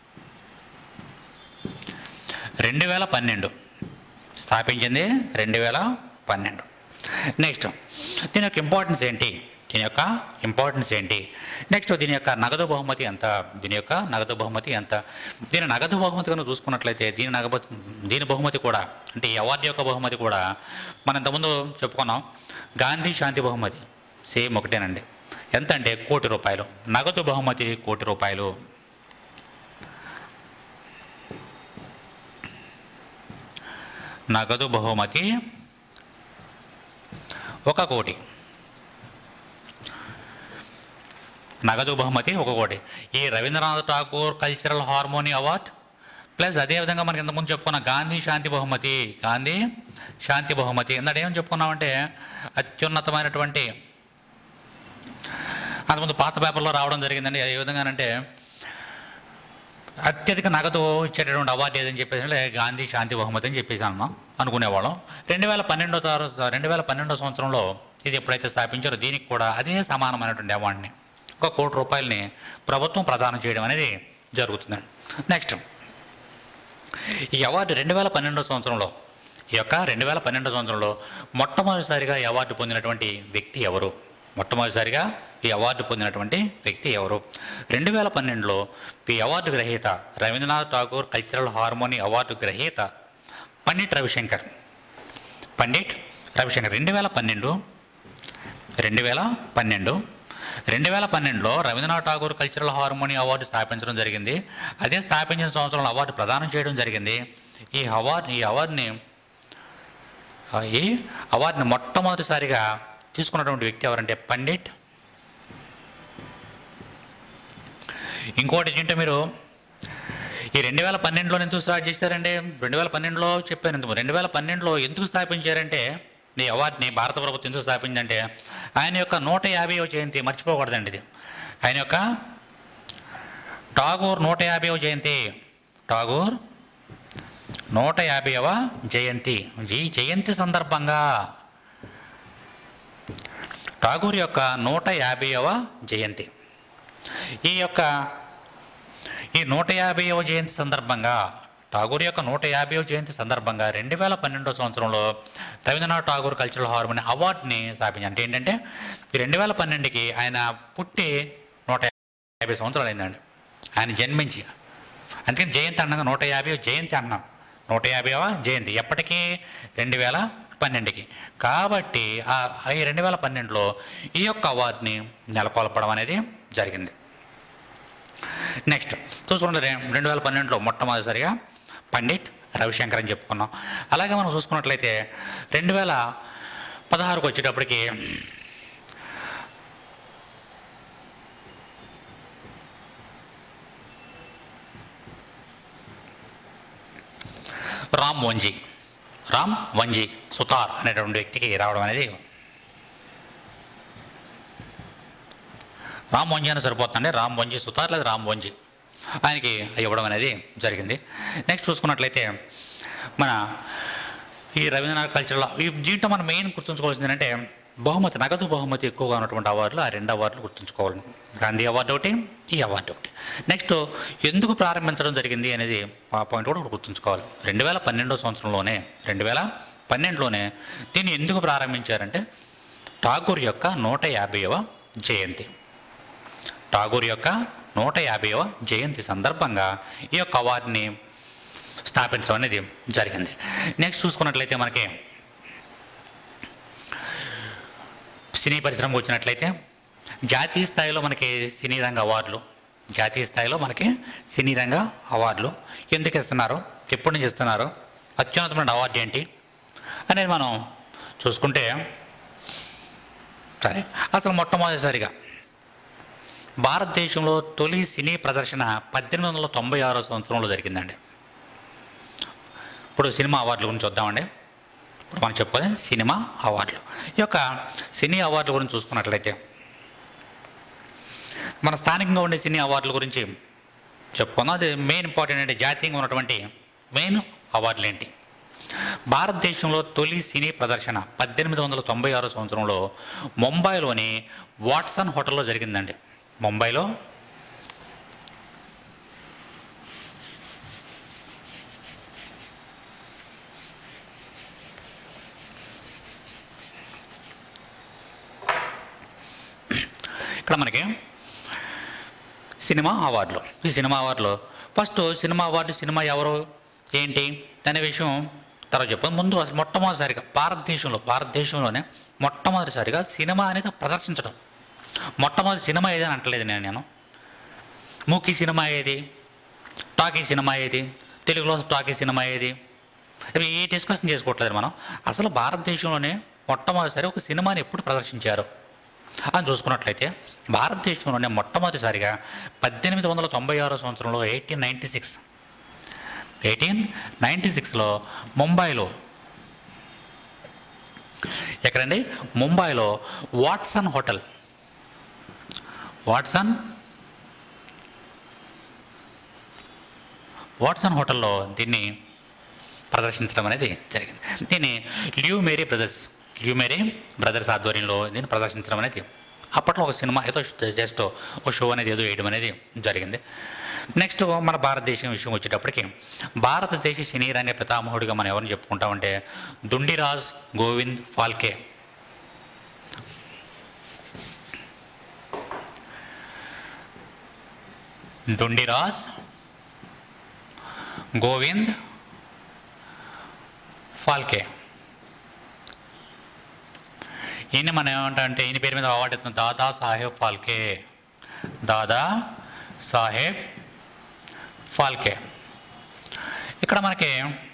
రెండు వేల పన్నెండు స్థాపించింది రెండు వేల పన్నెండు. నెక్స్ట్ దీని యొక్క ఇంపార్టెన్స్ ఏంటి దీని యొక్క ఇంపార్టెన్స్ ఏంటి నెక్స్ట్ దీని యొక్క నగదు బహుమతి ఎంత దీని యొక్క నగదు బహుమతి ఎంత దీని నగదు బహుమతి కనుక చూసుకున్నట్లయితే దీని నగదు దీని బహుమతి కూడా అంటే ఈ అవార్డు యొక్క బహుమతి కూడా మనం ఇంతకుముందు చెప్పుకున్నాం. గాంధీ శాంతి బహుమతి సేమ్ ఒకటేనండి. ఎంత అంటే కోటి రూపాయలు. నగదు బహుమతి కోటి రూపాయలు. నగదు బహుమతి ఒక కోటి. నగదు బహుమతి ఒక కోటి. ఈ Rabindranath Tagore cultural harmony award plus అదేవిధంగా మనకి ఇంతకుముందు చెప్పుకున్న గాంధీ శాంతి బహుమతి గాంధీ శాంతి బహుమతి ఇందాక ఏమని చెప్పుకున్నామంటే అత్యున్నతమైనటువంటి అంతకుముందు పాత పేపర్లో రావడం జరిగిందండి. ఏ విధంగానంటే అత్యధిక నగదు ఇచ్చేటటువంటి అవార్డు ఏదని చెప్పేసి గాంధీ శాంతి బహుమతి అని చెప్పేసి అన్న అనుకునేవాళ్ళం. రెండు వేల పన్నెండో తారీఖు రెండు వేల పన్నెండో సంవత్సరంలో ఇది ఎప్పుడైతే స్థాపించారో దీనికి కూడా అదే సమానమైనటువంటి అవార్డుని ఒక కోటి రూపాయలని ప్రభుత్వం ప్రదానం చేయడం అనేది జరుగుతుందండి. నెక్స్ట్ ఈ అవార్డు రెండు వేల పన్నెండో సంవత్సరంలో ఈ యొక్క రెండు వేల పన్నెండో సంవత్సరంలో మొట్టమొదటిసారిగా ఈ అవార్డు పొందినటువంటి వ్యక్తి ఎవరు? మొట్టమొదటిసారిగా ఈ అవార్డు పొందినటువంటి వ్యక్తి ఎవరు? రెండు వేల పన్నెండులో ఈ అవార్డు గ్రహీత Rabindranath Tagore cultural harmony award గ్రహీత పండిట్ రవిశంకర్. పండిట్ రవిశంకర్ రెండు వేల పన్నెండు రెండు వేల పన్నెండు రెండు వేల పన్నెండులో Rabindranath Tagore cultural harmony award స్థాపించడం జరిగింది. అదే స్థాపించిన సంవత్సరంలో అవార్డు ప్రదానం చేయడం జరిగింది. ఈ అవార్డు ఈ అవార్డుని ఈ అవార్డుని మొట్టమొదటిసారిగా తీసుకున్నటువంటి వ్యక్తి ఎవరంటే పండిట్. ఇంకోటి ఏంటంటే మీరు ఈ రెండు వేల పన్నెండులో ఎందుకు స్టార్ట్ చేశారంటే రెండు వేల పన్నెండులో చెప్పాను ఎందుకు రెండు వేల పన్నెండులో ఎందుకు స్థాపించారంటే ఈ అవార్డుని భారత ప్రభుత్వం ఎందుకు స్థాపించిందంటే ఆయన యొక్క నూట యాభైవ జయంతి మర్చిపోకూడదండి. ఇది ఆయన యొక్క ఠాగూర్ నూట యాభైవ జయంతి ఠాగూర్ నూట యాభైవ జయంతి ఈ జయంతి సందర్భంగా ఠాగూర్ యొక్క నూట యాభైవ జయంతి ఈ యొక్క ఈ నూట యాభైవ జయంతి సందర్భంగా ఠాగూర్ యొక్క నూట యాభైవ జయంతి సందర్భంగా రెండు వేల పన్నెండో సంవత్సరంలో రవీంద్రనాథ్ ఠాగూర్ కల్చరల్ హార్మోనీ అవార్డుని స్థాపించారు. అంటే ఏంటంటే ఈ రెండు వేల పన్నెండుకి ఆయన పుట్టి నూట యాభై సంవత్సరాలు అయిందండి ఆయన జన్మించి. అందుకని జయంతి అన్నాక నూట యాభై జయంతి అన్నాం. నూట యాభైవ జయంతి ఎప్పటికీ రెండు వేల పన్నెండుకి. కాబట్టి ఈ రెండు వేల పన్నెండులో ఈ యొక్క అవార్డుని నెలకొల్పడం అనేది జరిగింది. నెక్స్ట్ చూసుకుంటే రెండు వేల పన్నెండులో మొట్టమొదటిసారిగా పండిట్ రవిశంకర్ అని చెప్పుకున్నాం. అలాగే మనం చూసుకున్నట్లయితే రెండు వేల పదహారుకు వచ్చేటప్పటికి రామ్ వంజీ రామ్ వంజీ సుతార్ అనేటువంటి వ్యక్తికి రావడం అనేది రామ్ వంజీ అని సరిపోతుందండి. రామ్ వంజీ సుతార్ లేదా రామ్ వంజీ ఆయనకి ఇవ్వడం అనేది జరిగింది. నెక్స్ట్ చూసుకున్నట్లయితే మన ఈ రవీంద్రనాథ్ కల్చరల్ ఈ దీంట్లో మనం మెయిన్ గుర్తుంచుకోవాల్సింది ఏంటంటే బహుమతి నగదు బహుమతి ఎక్కువగా ఉన్నటువంటి అవార్డులు ఆ రెండు అవార్డులు గుర్తుంచుకోవాలి. గాంధీ అవార్డు ఒకటి, ఈ అవార్డు ఒకటి. నెక్స్ట్ ఎందుకు ప్రారంభించడం జరిగింది అనేది ఆ పాయింట్ కూడా గుర్తుంచుకోవాలి. రెండు వేల పన్నెండో సంవత్సరంలోనే రెండు వేల పన్నెండులోనే దీన్ని ఎందుకు ప్రారంభించారంటే ఠాగూర్ యొక్క నూట యాభైవ జయంతి ఠాగూర్ యొక్క నూట యాభైవ జయంతి సందర్భంగా ఈ యొక్క అవార్డుని స్థాపించడం అనేది జరిగింది. నెక్స్ట్ చూసుకున్నట్లయితే మనకి సినీ పరిశ్రమకు వచ్చినట్లయితే జాతీయ స్థాయిలో మనకి సినీ రంగ అవార్డులు జాతీయ స్థాయిలో మనకి సినీ రంగ అవార్డులు ఎందుకు ఇస్తున్నారు, ఎప్పటి నుంచి ఇస్తున్నారు, అత్యున్నతమైన అవార్డు ఏంటి అనేది మనం చూసుకుంటే సరే అసలు మొట్టమొదటిసారిగా భారతదేశంలో తొలి సినీ ప్రదర్శన పద్దెనిమిది వందల తొంభై ఆరో సంవత్సరంలో జరిగిందండి. ఇప్పుడు సినిమా అవార్డుల గురించి చూద్దామండి. ఇప్పుడు మనం చెప్పుకోవాలి సినిమా అవార్డులు. ఈ యొక్క సినీ అవార్డుల గురించి చూసుకున్నట్లయితే మన స్థానికంగా ఉండే సినీ అవార్డుల గురించి చెప్పుకుందాం. అది మెయిన్ ఇంపార్టెంట్ అంటే జాతీయంగా ఉన్నటువంటి మెయిన్ అవార్డులు ఏంటి. భారతదేశంలో తొలి సినీ ప్రదర్శన పద్దెనిమిది వందల తొంభై ఆరో సంవత్సరంలో ముంబైలోని వాట్సన్ హోటల్లో జరిగిందండి. ముంబైలో ఇక్కడ మనకి సినిమా అవార్డులు. ఈ సినిమా అవార్డులో ఫస్ట్ సినిమా అవార్డు సినిమా ఎవరు ఏంటి అనే విషయం తర్వాత చెప్పాను. ముందు అసలు మొట్టమొదటిసారిగా భారతదేశంలో భారతదేశంలోనే మొట్టమొదటిసారిగా సినిమా అనేది ప్రదర్శించడం. మొట్టమొదటి సినిమా ఏదని అంటలేదు నేను నేను మూకీ సినిమా ఏది, టాకీ సినిమా ఏది, తెలుగులో టాకీ సినిమా ఏది, అవి ఏ డిస్కషన్ చేసుకోవట్లేదు మనం. అసలు భారతదేశంలోనే మొట్టమొదటిసారి ఒక సినిమాని ఎప్పుడు ప్రదర్శించారు అని చూసుకున్నట్లయితే భారతదేశంలోనే మొట్టమొదటిసారిగా పద్దెనిమిది వందల తొంభై ఆరో సంవత్సరంలో eighteen ninety six eighteen ninety సిక్స్లో ముంబైలో ఎక్కడండి ముంబైలో వాట్సన్ హోటల్ వాట్సన్ వాట్సన్ హోటల్లో దీన్ని ప్రదర్శించడం అనేది జరిగింది. దీన్ని Lumiere brothers Lumiere brothers ఆధ్వర్యంలో దీన్ని ప్రదర్శించడం అనేది అప్పట్లో ఒక సినిమా ఏదో జస్ట్ ఒక షో అనేది ఏదో వేయడం అనేది జరిగింది. నెక్స్ట్ మన భారతదేశం విషయం వచ్చేటప్పటికి భారతదేశ సినీ రంగ పితామహుడిగా మనం ఎవరిని చెప్పుకుంటామంటే దుండిరాజ్ గోవింద్ ఫాల్కే. దుండిరాజ్ గోవింద్ ఫాల్కే. ఈయన మనం ఏమంటామంటే ఈయన పేరు మీద అవార్డు ఇస్తుంది దాదా సాహెబ్ ఫాల్కే. దాదా సాహెబ్ ఫాల్కే. ఇక్కడ మనకి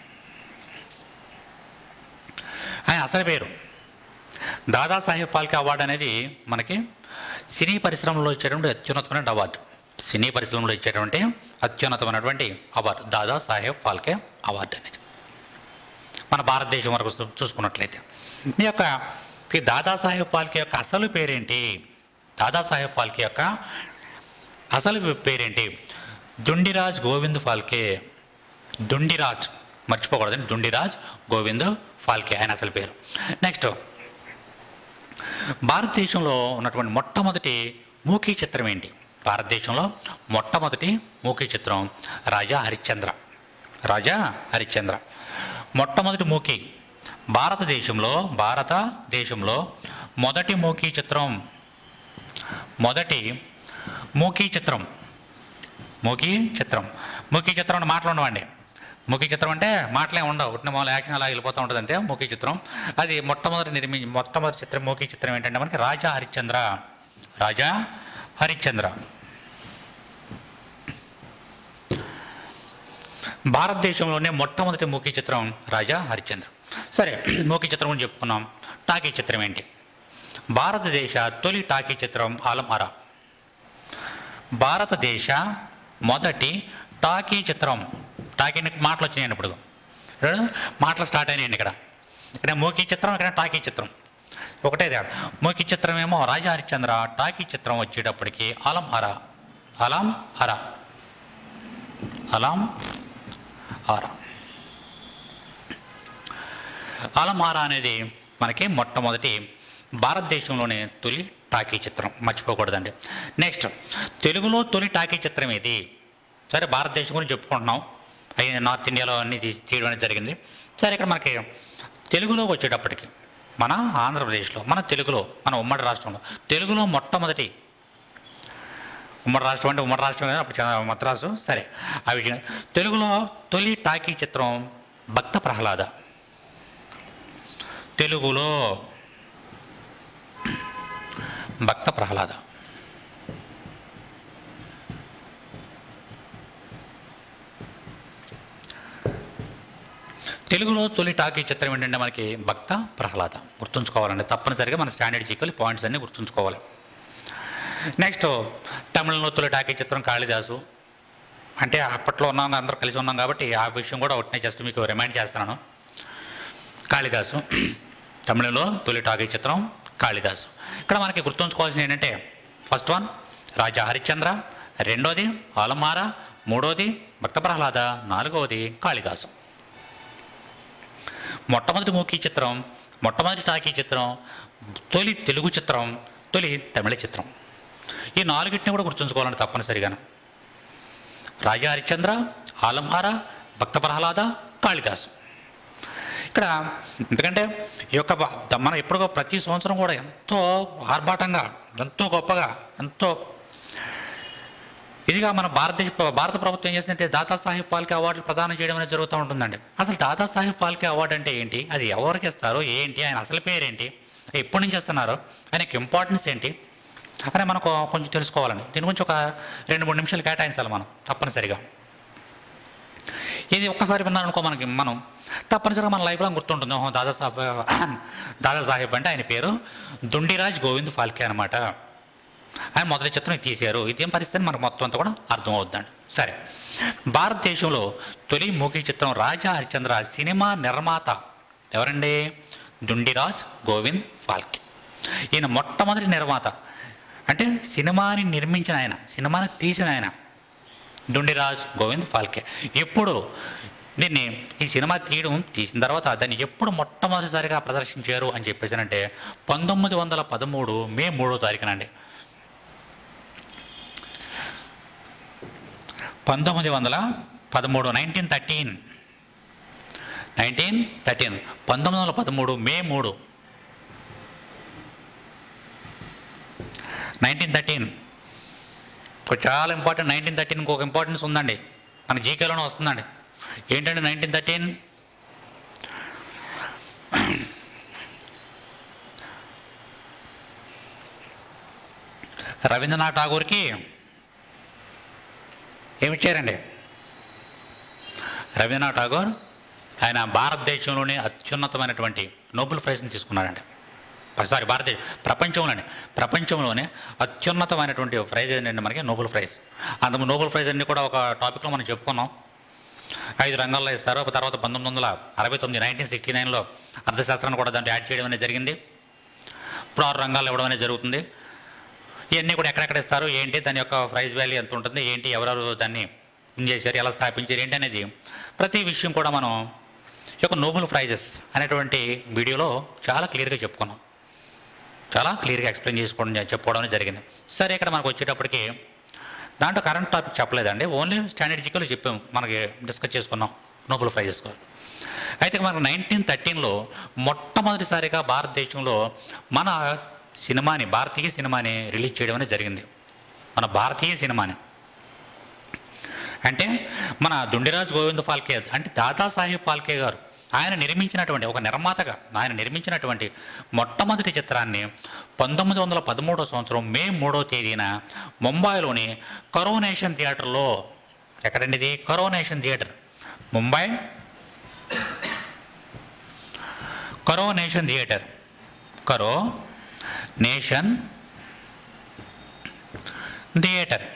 ఆయన అసలు పేరు దాదా సాహెబ్ ఫాల్కే అవార్డు అనేది మనకి సినీ పరిశ్రమలో ఇచ్చేటువంటి అత్యున్నతమైన అవార్డు. సినీ పరిశ్రమలో ఇచ్చేటువంటి అత్యున్నతమైనటువంటి అవార్డు దాదా సాహెబ్ ఫాల్కే అవార్డు అనేది మన భారతదేశం వరకు చూసుకున్నట్లయితే. ఈ యొక్క ఈ దాదాసాహెబ్ ఫాల్కే యొక్క అసలు పేరేంటి? దాదాసాహెబ్ ఫాల్కే యొక్క అసలు పేరేంటి? దుండిరాజ్ గోవింద్ ఫాల్కే. దుండిరాజ్ మర్చిపోకూడదండి, దుండిరాజ్ గోవింద్ ఫాల్కే ఆయన అసలు పేరు. నెక్స్ట్ భారతదేశంలో ఉన్నటువంటి మొట్టమొదటి మూకీ చిత్రం ఏంటి? భారతదేశంలో మొట్టమొదటి మూకీ చిత్రం రాజా హరిశ్చంద్ర. రాజా హరిశ్చంద్ర మొట్టమొదటి మూకీ. భారతదేశంలో భారతదేశంలో మొదటి మూకీ చిత్రం మొదటి మూకీ చిత్రం మూకీ చిత్రం మూకీ చిత్రం అంటే మాటలు ఉండవండి. మూకీ చిత్రం అంటే మాటలే ఉండవు, ఉట్టిన మామూలు యాక్షన్ అలా వెళ్ళిపోతూ ఉంటుంది అంతే మూకీ చిత్రం. అది మొట్టమొదటి నిర్మి మొట్టమొదటి చిత్రం మూకీ చిత్రం ఏంటంటే మనకి రాజా హరిశ్చంద్ర. రాజా హరిశ్చంద్ర భారతదేశంలోనే మొట్టమొదటి మూకీ చిత్రం రాజా హరిశ్చంద్ర. సరే, మూకీ చిత్రం గురించి చెప్పుకున్నాం. టాకీ చిత్రం ఏంటి? భారతదేశ తొలి టాకీ చిత్రం ఆలం ఆరా. భారతదేశ మొదటి టాకీ చిత్రం. టాకీ మాటలు వచ్చినాయండి, ఇప్పుడు మాటలు స్టార్ట్ అయినాయండి. ఇక్కడ ఇక్కడ మూకీ చిత్రం, ఇక్కడ టాకీ చిత్రం ఒకటే తేడా. మూకీ చిత్రం ఏమో రాజా హరిశ్చంద్ర, టాకీ చిత్రం వచ్చేటప్పటికి ఆలం ఆరా. ఆలం ఆరా ఆలం ఆరా ఆలం ఆరా అనేది మనకి మొట్టమొదటి భారతదేశంలోనే తొలి టాకీ చిత్రం, మర్చిపోకూడదండి. నెక్స్ట్ తెలుగులో తొలి టాకీ చిత్రం ఇది. సరే, భారతదేశం గురించి చెప్పుకుంటున్నాం, అవి నార్త్ ఇండియాలో అన్నీ తీసి తీయడం అనేది జరిగింది. సరే, ఇక్కడ మనకి తెలుగులోకి వచ్చేటప్పటికి మన ఆంధ్రప్రదేశ్లో, మన తెలుగులో, మన ఉమ్మడి రాష్ట్రంలో తెలుగులో మొట్టమొదటి ఉమ్మడి రాష్ట్రం అంటే ఉమ్మడి రాష్ట్రం కదా అప్పుడు మద్రాసు. సరే, అవి తెలుగులో తొలి టాకీ చిత్రం భక్త ప్రహ్లాద. తెలుగులో భక్త ప్రహ్లాద. తెలుగులో తొలి టాకీ చిత్రం ఏంటంటే మనకి భక్త ప్రహ్లాద. గుర్తుంచుకోవాలండి, తప్పనిసరిగా మన స్టాండర్డ్ జీకోవాలి పాయింట్స్ అన్నీ గుర్తుంచుకోవాలి. నెక్స్ట్ తమిళంలో తొలి టాకీ చిత్రం కాళిదాసు. అంటే అప్పట్లో ఉన్నాం, అందరూ కలిసి ఉన్నాం కాబట్టి ఆ విషయం కూడా ఒకటినే జస్ట్ మీకు రిమైండ్ చేస్తున్నాను. కాళిదాసు తమిళంలో తొలి టాకీ చిత్రం కాళిదాసు. ఇక్కడ మనకి గుర్తుంచుకోవాల్సింది ఏంటంటే ఫస్ట్ వన్ రాజా హరిశ్చంద్ర, రెండోది ఆలం ఆరా, మూడోది భక్త ప్రహ్లాద, నాలుగవది కాళిదాసు. మొట్టమొదటి మూకీ చిత్రం, మొట్టమొదటి టాకీ చిత్రం, తొలి తెలుగు చిత్రం, తొలి తమిళ చిత్రం. ఈ నాలుగిటిని కూడా గుర్తుంచుకోవాలంటే తప్పనిసరిగాను. రాజా హరిశ్చంద్ర, ఆలం ఆరా, భక్త ప్రహ్లాద, కాళిదాసు. ఇక్కడ ఎందుకంటే ఈ యొక్క మనం ఎప్పుడో ప్రతి సంవత్సరం కూడా ఎంతో ఆర్భాటంగా, ఎంతో గొప్పగా, ఎంతో ఇదిగా మన భారతదేశ భారత ప్రభుత్వం ఏం చేస్తుందంటే దాదాసాహెబ్ ఫాల్కే అవార్డులు ప్రదానం చేయడం అనేది జరుగుతూ ఉంటుందండి. అసలు దాదాసాహెబ్ ఫాల్కే అవార్డు అంటే ఏంటి, అది ఎవరికి ఇస్తారు, ఏంటి, ఆయన అసలు పేరేంటి, ఎప్పటి నుంచి ఇస్తున్నారు, ఆయనకి ఇంపార్టెన్స్ ఏంటి అని మనకు కొంచెం తెలుసుకోవాలండి. దీని గురించి ఒక రెండు మూడు నిమిషాలు కేటాయించాలి మనం తప్పనిసరిగా. ఇది ఒక్కసారి విన్నారనుకో మనకి మనం తప్పనిసరిగా మన లైఫ్లో గుర్తుంటుంది. ఓహో, దాదాసాహెబ్ దాదాసాహెబ్ అంటే ఆయన పేరు దుండిరాజ్ గోవింద్ ఫాల్కే అనమాట. ఆయన మొదటి చిత్రం తీశారు. ఇదేం పరిస్థితి మనకు మొత్తం అంతా కూడా అర్థమవుద్దండి. సరే, భారతదేశంలో తొలి మూకీ చిత్రం రాజా హరిశ్చంద్ర. సినిమా నిర్మాత ఎవరండి? దుండిరాజ్ గోవింద్ ఫాల్కే. ఈయన మొట్టమొదటి నిర్మాత, అంటే సినిమాని నిర్మించిన ఆయన, సినిమాని తీసిన ఆయన దుండిరాజ్ గోవింద్ ఫాల్కే. ఎప్పుడు దీన్ని ఈ సినిమా తీయడం తీసిన తర్వాత దాన్ని ఎప్పుడు మొట్టమొదటిసారిగా ప్రదర్శించారు అని చెప్పేసానంటే పంతొమ్మిది వందల పదమూడు మే మూడో తారీఖునండి. పంతొమ్మిది వందల పదమూడు నైన్టీన్ థర్టీన్ నైన్టీన్ థర్టీన్ పంతొమ్మిది వందల పదమూడు మే మూడు నైన్టీన్ థర్టీన్ చాలా ఇంపార్టెంట్. నైన్టీన్ థర్టీన్ ఇంకొక ఇంపార్టెన్స్ ఉందండి, మన జీకేలోనే వస్తుందండి. ఏంటంటే నైన్టీన్ థర్టీన్ రవీంద్రనాథ్ ఠాగూర్కి ఏమిచ్చారండి? రవీంద్రనాథ్ ఠాగూర్ ఆయన భారతదేశంలోనే అత్యున్నతమైనటువంటి నోబెల్ ప్రైజ్ని తీసుకున్నాడండి. సారీ భారతదేశ ప్రపంచంలోనే ప్రపంచంలోనే అత్యున్నతమైనటువంటి ప్రైజ్ ఏంటంటే మనకి నోబెల్ ప్రైజ్. అందుకు నోబెల్ ప్రైజ్ అన్ని కూడా ఒక టాపిక్లో మనం చెప్పుకున్నాం. ఐదు రంగాల్లో ఇస్తారు. తర్వాత పంతొమ్మిది వందల అరవై తొమ్మిది నైన్టీన్ సిక్స్టీ నైన్లో అర్థశాస్త్రాన్ని కూడా దాంట్లో యాడ్ చేయడం అనేది జరిగింది. ఇప్పుడు ఆరు రంగాల్లో ఇవ్వడం అనేది జరుగుతుంది. ఇవన్నీ కూడా ఎక్కడెక్కడ ఇస్తారు, ఏంటి, దాని యొక్క ప్రైజ్ వాల్యూ ఎంత ఉంటుంది, ఏంటి, ఎవరెవరు దాన్ని చేశారు, ఎలా స్థాపించారు, ఏంటి అనేది ప్రతి విషయం కూడా మనం ఈ యొక్క నోబెల్ ప్రైజెస్ అనేటువంటి వీడియోలో చాలా క్లియర్గా చెప్పుకున్నాం. చాలా క్లియర్గా ఎక్స్ప్లెయిన్ చేసుకోవడం చెప్పుకోవడం జరిగింది. సరే, ఇక్కడ మనకు వచ్చేటప్పటికి దాంట్లో కరెంట్ టాపిక్ చెప్పలేదండి, ఓన్లీ స్టాండర్డిజికల్ చెప్పాము, మనకి డిస్కస్ చేసుకున్నాం నోబెల్ ప్రైజెస్. అయితే మనకు నైన్టీన్ థర్టీన్లో మొట్టమొదటిసారిగా భారతదేశంలో మన సినిమాని భారతీయ సినిమాని రిలీజ్ చేయడం అనేది జరిగింది. మన భారతీయ సినిమాని అంటే మన దుండిరాజ్ గోవింద్ ఫాల్కే అంటే దాదాసాహెబ్ ఫాల్కే గారు ఆయన నిర్మించినటువంటి ఒక నిర్మాతగా ఆయన నిర్మించినటువంటి మొట్టమొదటి చిత్రాన్ని పంతొమ్మిది వందల పదమూడవ సంవత్సరం మే మూడవ తేదీన ముంబైలోని కరోనేషన్ థియేటర్లో, ఎక్కడండి ఇది? Coronation theatre, Mumbai coronation theatre, coronation theatre.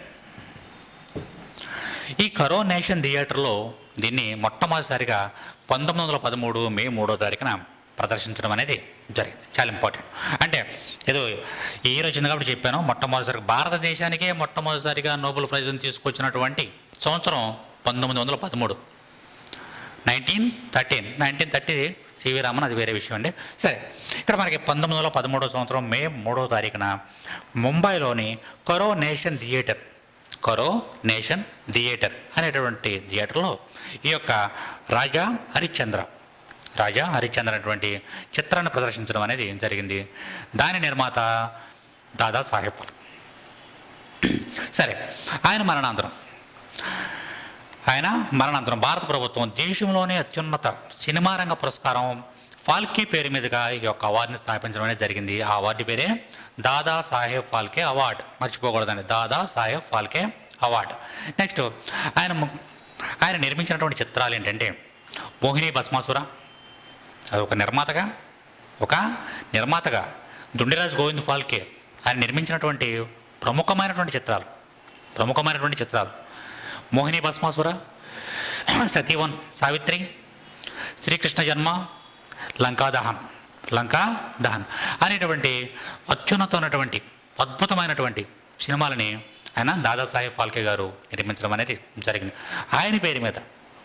ఈ కరోనేషన్ థియేటర్లో దీన్ని మొట్టమొదటిసారిగా పంతొమ్మిది వందల పదమూడు మే మూడో తారీఖున ప్రదర్శించడం అనేది జరిగింది. చాలా ఇంపార్టెంట్. అంటే ఏదో ఈ రోజు వచ్చింది కాబట్టి చెప్పాను, మొట్టమొదటిసారిగా భారతదేశానికే మొట్టమొదటిసారిగా నోబెల్ ప్రైజ్ని తీసుకొచ్చినటువంటి సంవత్సరం పంతొమ్మిది వందల పదమూడు nineteen thirteen nineteen thirty C V Raman, అది వేరే విషయం అండి. సరే, ఇక్కడ మనకి పంతొమ్మిది వందల పదమూడవ సంవత్సరం మే మూడవ తారీఖున ముంబైలోని కరోనేషన్ థియేటర్ కరోనేషన్ థియేటర్ అనేటువంటి థియేటర్లో ఈ యొక్క రాజా హరిశ్చంద్ర రాజా హరిశ్చంద్ర అనేటువంటి చిత్రాన్ని ప్రదర్శించడం అనేది జరిగింది. దాని నిర్మాత దాదా సాహెబ్ ఫాల్కే. సరే, ఆయన మరణాంతరం ఆయన మరణాంతరం భారత ప్రభుత్వం దేశంలోనే అత్యున్నత సినిమా రంగ పురస్కారం ఫాల్కే పేరు మీదుగా ఈ యొక్క అవార్డుని స్థాపించడం అనేది జరిగింది. ఆ అవార్డు పేరే దాదా సాహెబ్ ఫాల్కే అవార్డు, మర్చిపోకూడదండి, దాదా సాహెబ్ ఫాల్కే అవార్డు. నెక్స్ట్ ఆయన ఆయన నిర్మించినటువంటి చిత్రాలు ఏంటంటే మోహిని భస్మాసుర, అది ఒక నిర్మాతగా ఒక నిర్మాతగా దుండిరాజ్ గోవింద్ ఫాల్కే ఆయన నిర్మించినటువంటి ప్రముఖమైనటువంటి చిత్రాలు ప్రముఖమైనటువంటి చిత్రాలు మోహిని భస్మాసుర, సతీవన్ సావిత్రి, శ్రీకృష్ణ జన్మ, లంకా దహన్ లంకా దహన్ అనేటువంటి అత్యున్నతమైనటువంటి అద్భుతమైనటువంటి సినిమాలని ఆయన దాదాసాహెబ్ ఫాల్కే గారు నిర్మించడం అనేది జరిగింది. ఆయన పేరు మీద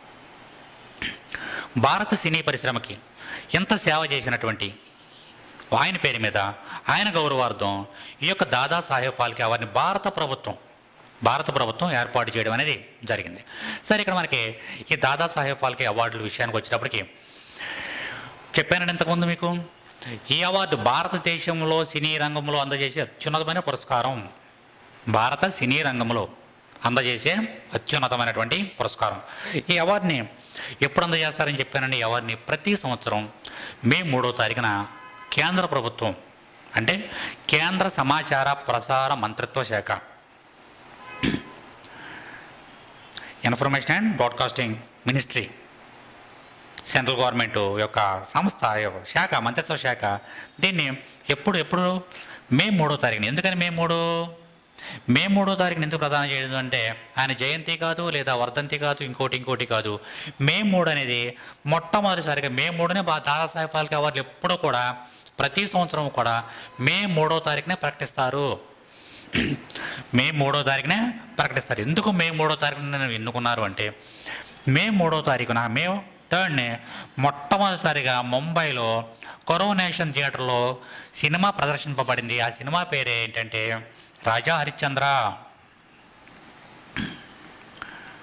భారత సినీ పరిశ్రమకి ఎంత సేవ చేసినటువంటి ఆయన పేరు మీద ఆయన గౌరవార్థం ఈ యొక్క దాదాసాహెబ్ ఫాల్కే అవార్డుని భారత ప్రభుత్వం భారత ప్రభుత్వం ఏర్పాటు చేయడం అనేది జరిగింది. సరే, ఇక్కడ మనకి ఈ దాదాసాహెబ్ ఫాల్కే అవార్డుల విషయానికి వచ్చేటప్పటికి చెప్పానండి ఇంతకుముందు మీకు, ఈ అవార్డు భారతదేశంలో సినీ రంగంలో అందజేసే అత్యున్నతమైన పురస్కారం. భారత సినీ రంగంలో అందజేసే అత్యున్నతమైనటువంటి పురస్కారం. ఈ అవార్డుని ఎప్పుడు అందజేస్తారని చెప్పానండి. ఈ అవార్డుని ప్రతి సంవత్సరం మే మూడో తారీఖున కేంద్ర ప్రభుత్వం అంటే కేంద్ర సమాచార ప్రసార మంత్రిత్వ శాఖ, information and broadcasting ministry, central government యొక్క సంస్థ శాఖ మంత్రిత్వ శాఖ దీన్ని ఎప్పుడు ఎప్పుడు మే మూడో తారీఖున, ఎందుకని మే మూడు మే మూడో తారీఖున ఎందుకు ప్రదానం చేయడం అంటే ఆయన జయంతి కాదు, లేదా వర్ధంతి కాదు, ఇంకోటి ఇంకోటి కాదు. మే మూడు అనేది మొట్టమొదటిసారిగా మే మూడునే దాదాసాహెబ్ ఫాల్కే అవార్డులు ఎప్పుడూ కూడా ప్రతి సంవత్సరం కూడా మే మూడో తారీఖునే ప్రకటిస్తారు. మే మూడో తారీఖునే ప్రకటిస్తారు. ఎందుకు మే మూడో తారీఖున ఎన్నుకున్నారు అంటే మే మూడో తారీఖున మే థర్డ్నే మొట్టమొదటిసారిగా ముంబైలో కరోనేషన్ థియేటర్లో సినిమా ప్రదర్శింపబడింది. ఆ సినిమా పేరు ఏంటంటే రాజా హరిశ్చంద్ర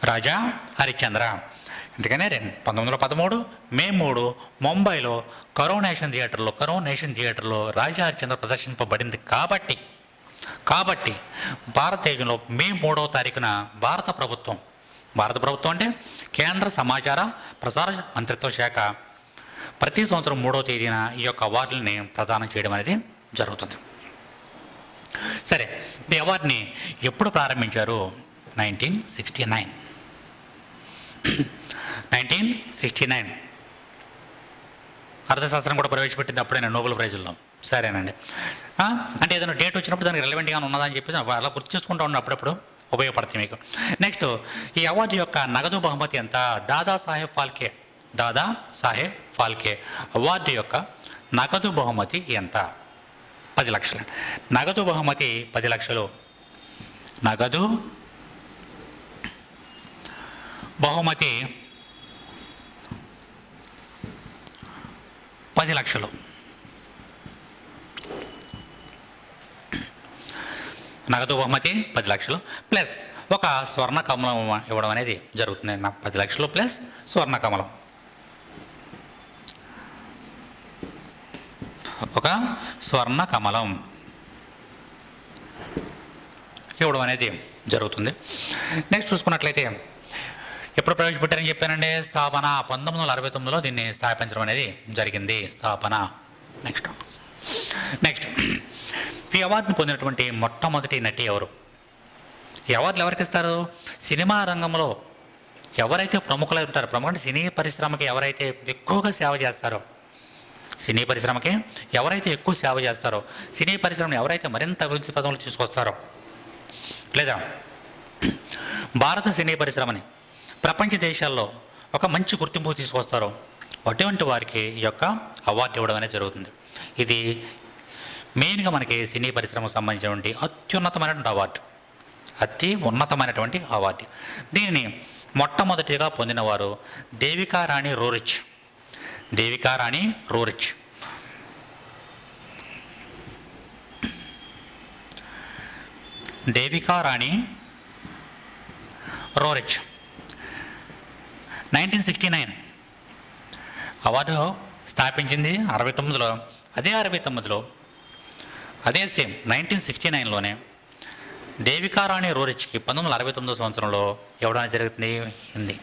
రాజా హరిశ్చంద్ర. అందుకనే రెండు పంతొమ్మిది వందల పదమూడు మే మూడు ముంబైలో కరోనేషన్ థియేటర్లో కరోనేషన్ థియేటర్లో రాజా హరిశ్చంద్ర ప్రదర్శింపబడింది కాబట్టి కాబట్టి భారతదేశంలో మే మూడవ తారీఖున భారత ప్రభుత్వం భారత ప్రభుత్వం అంటే కేంద్ర సమాచార ప్రసార మంత్రిత్వ శాఖ ప్రతి సంవత్సరం మూడవ తేదీన ఈ యొక్క అవార్డులని ప్రదానం చేయడం అనేది జరుగుతుంది. సరే, ఈ అవార్డుని ఎప్పుడు ప్రారంభించారు? Nineteen sixty nine nineteen sixty nine అర్థశాస్త్రం కూడా ప్రవేశపెట్టింది అప్పుడైనా నోబెల్ ప్రైజుల్లో. సరేనండి, అంటే ఏదైనా డేట్ వచ్చినప్పుడు దానికి రెలవెంట్గా ఉన్నదని చెప్పేసి అలా గుర్తు చేసుకుంటూ ఉన్న అప్పుడప్పుడు ఉపయోగపడుతుంది మీకు. నెక్స్ట్, ఈ అవార్డు యొక్క నగదు బహుమతి ఎంత? దాదా సాహెబ్ ఫాల్కే దాదా సాహెబ్ ఫాల్కే అవార్డు యొక్క నగదు బహుమతి ఎంత? పది లక్షలు. నగదు బహుమతి పది లక్షలు. నగదు బహుమతి పది లక్షలు. నగదు బహుమతి పది లక్షలు ప్లస్ ఒక స్వర్ణ కమలం ఇవ్వడం అనేది జరుగుతుంది. నాకు పది లక్షలు ప్లస్ స్వర్ణ కమలం, ఒక స్వర్ణ కమలం ఇవ్వడం అనేది జరుగుతుంది. నెక్స్ట్ చూసుకున్నట్లయితే ఎప్పుడు ప్రవేశపెట్టారని చెప్పానండి? స్థాపన పంతొమ్మిది వందల అరవై తొమ్మిదిలో దీన్ని స్థాపించడం అనేది జరిగింది. స్థాపన. నెక్స్ట్ నెక్స్ట్ ఈ అవార్డును పొందినటువంటి మొట్టమొదటి నటి ఎవరు? ఈ అవార్డులు ఎవరికి ఇస్తారు? సినిమా రంగంలో ఎవరైతే ప్రముఖులు ఉంటారో, ప్రముఖ అంటే సినీ పరిశ్రమకి ఎవరైతే ఎక్కువగా సేవ చేస్తారో, సినీ పరిశ్రమకి ఎవరైతే ఎక్కువ సేవ చేస్తారో, సినీ పరిశ్రమను ఎవరైతే మరింత అభివృద్ధి పదంలో తీసుకొస్తారో, లేదా భారత సినీ పరిశ్రమని ప్రపంచ దేశాల్లో ఒక మంచి గుర్తింపు తీసుకొస్తారో అటువంటి వారికి ఈ యొక్క అవార్డు ఇవ్వడం అనేది జరుగుతుంది. ఇది మెయిన్గా మనకి సినీ పరిశ్రమకు సంబంధించినటువంటి అత్యున్నతమైనటువంటి అవార్డు, అతి ఉన్నతమైనటువంటి అవార్డు. దీనిని మొట్టమొదటిగా పొందినవారు Devika Rani Roerich. Devika Rani Roerich Devika Rani Roerich nineteen sixty nine award స్థాపించింది అరవై తొమ్మిదిలో. అదే అరవై తొమ్మిదిలో అదే సేమ్ నైన్టీన్ సిక్స్టీ నైన్లోనే దేవికా రాణి రూరిచ్కి పంతొమ్మిది వందల అరవై తొమ్మిదో సంవత్సరంలో ఇవ్వడం జరుగుతుంది. హిందీ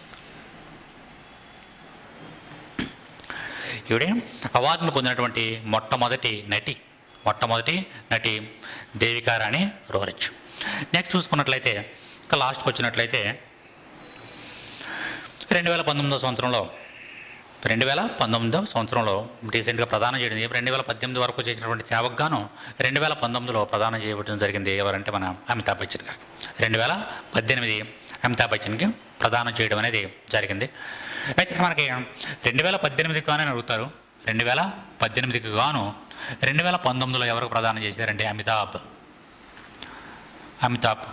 ఈవిడే అవార్డును పొందినటువంటి మొట్టమొదటి నటి మొట్టమొదటి నటి దేవికా రాణి రూరిచ్. నెక్స్ట్ చూసుకున్నట్లయితే ఇంకా లాస్ట్కి వచ్చినట్లయితే రెండు వేల పంతొమ్మిదో సంవత్సరంలో రెండు వేల పంతొమ్మిదో సంవత్సరంలో రీసెంట్గా ప్రదానం చేయడం, రెండు వేల పద్దెనిమిది వరకు చేసినటువంటి సేవకు గాను రెండు వేల పంతొమ్మిదిలో ప్రదానం చేయడం జరిగింది. ఎవరంటే మన అమితాబ్ బచ్చన్ గారు. రెండు వేల పద్దెనిమిది అమితాబ్ బచ్చన్కి ప్రదానం చేయడం అనేది జరిగింది. అయితే మనకి రెండు వేల పద్దెనిమిదికి గానే అడుగుతారు. రెండు వేల పద్దెనిమిదికి గాను రెండు వేల పంతొమ్మిదిలో ఎవరికి ప్రదానం చేశారంటే అమితాబ్ అమితాబ్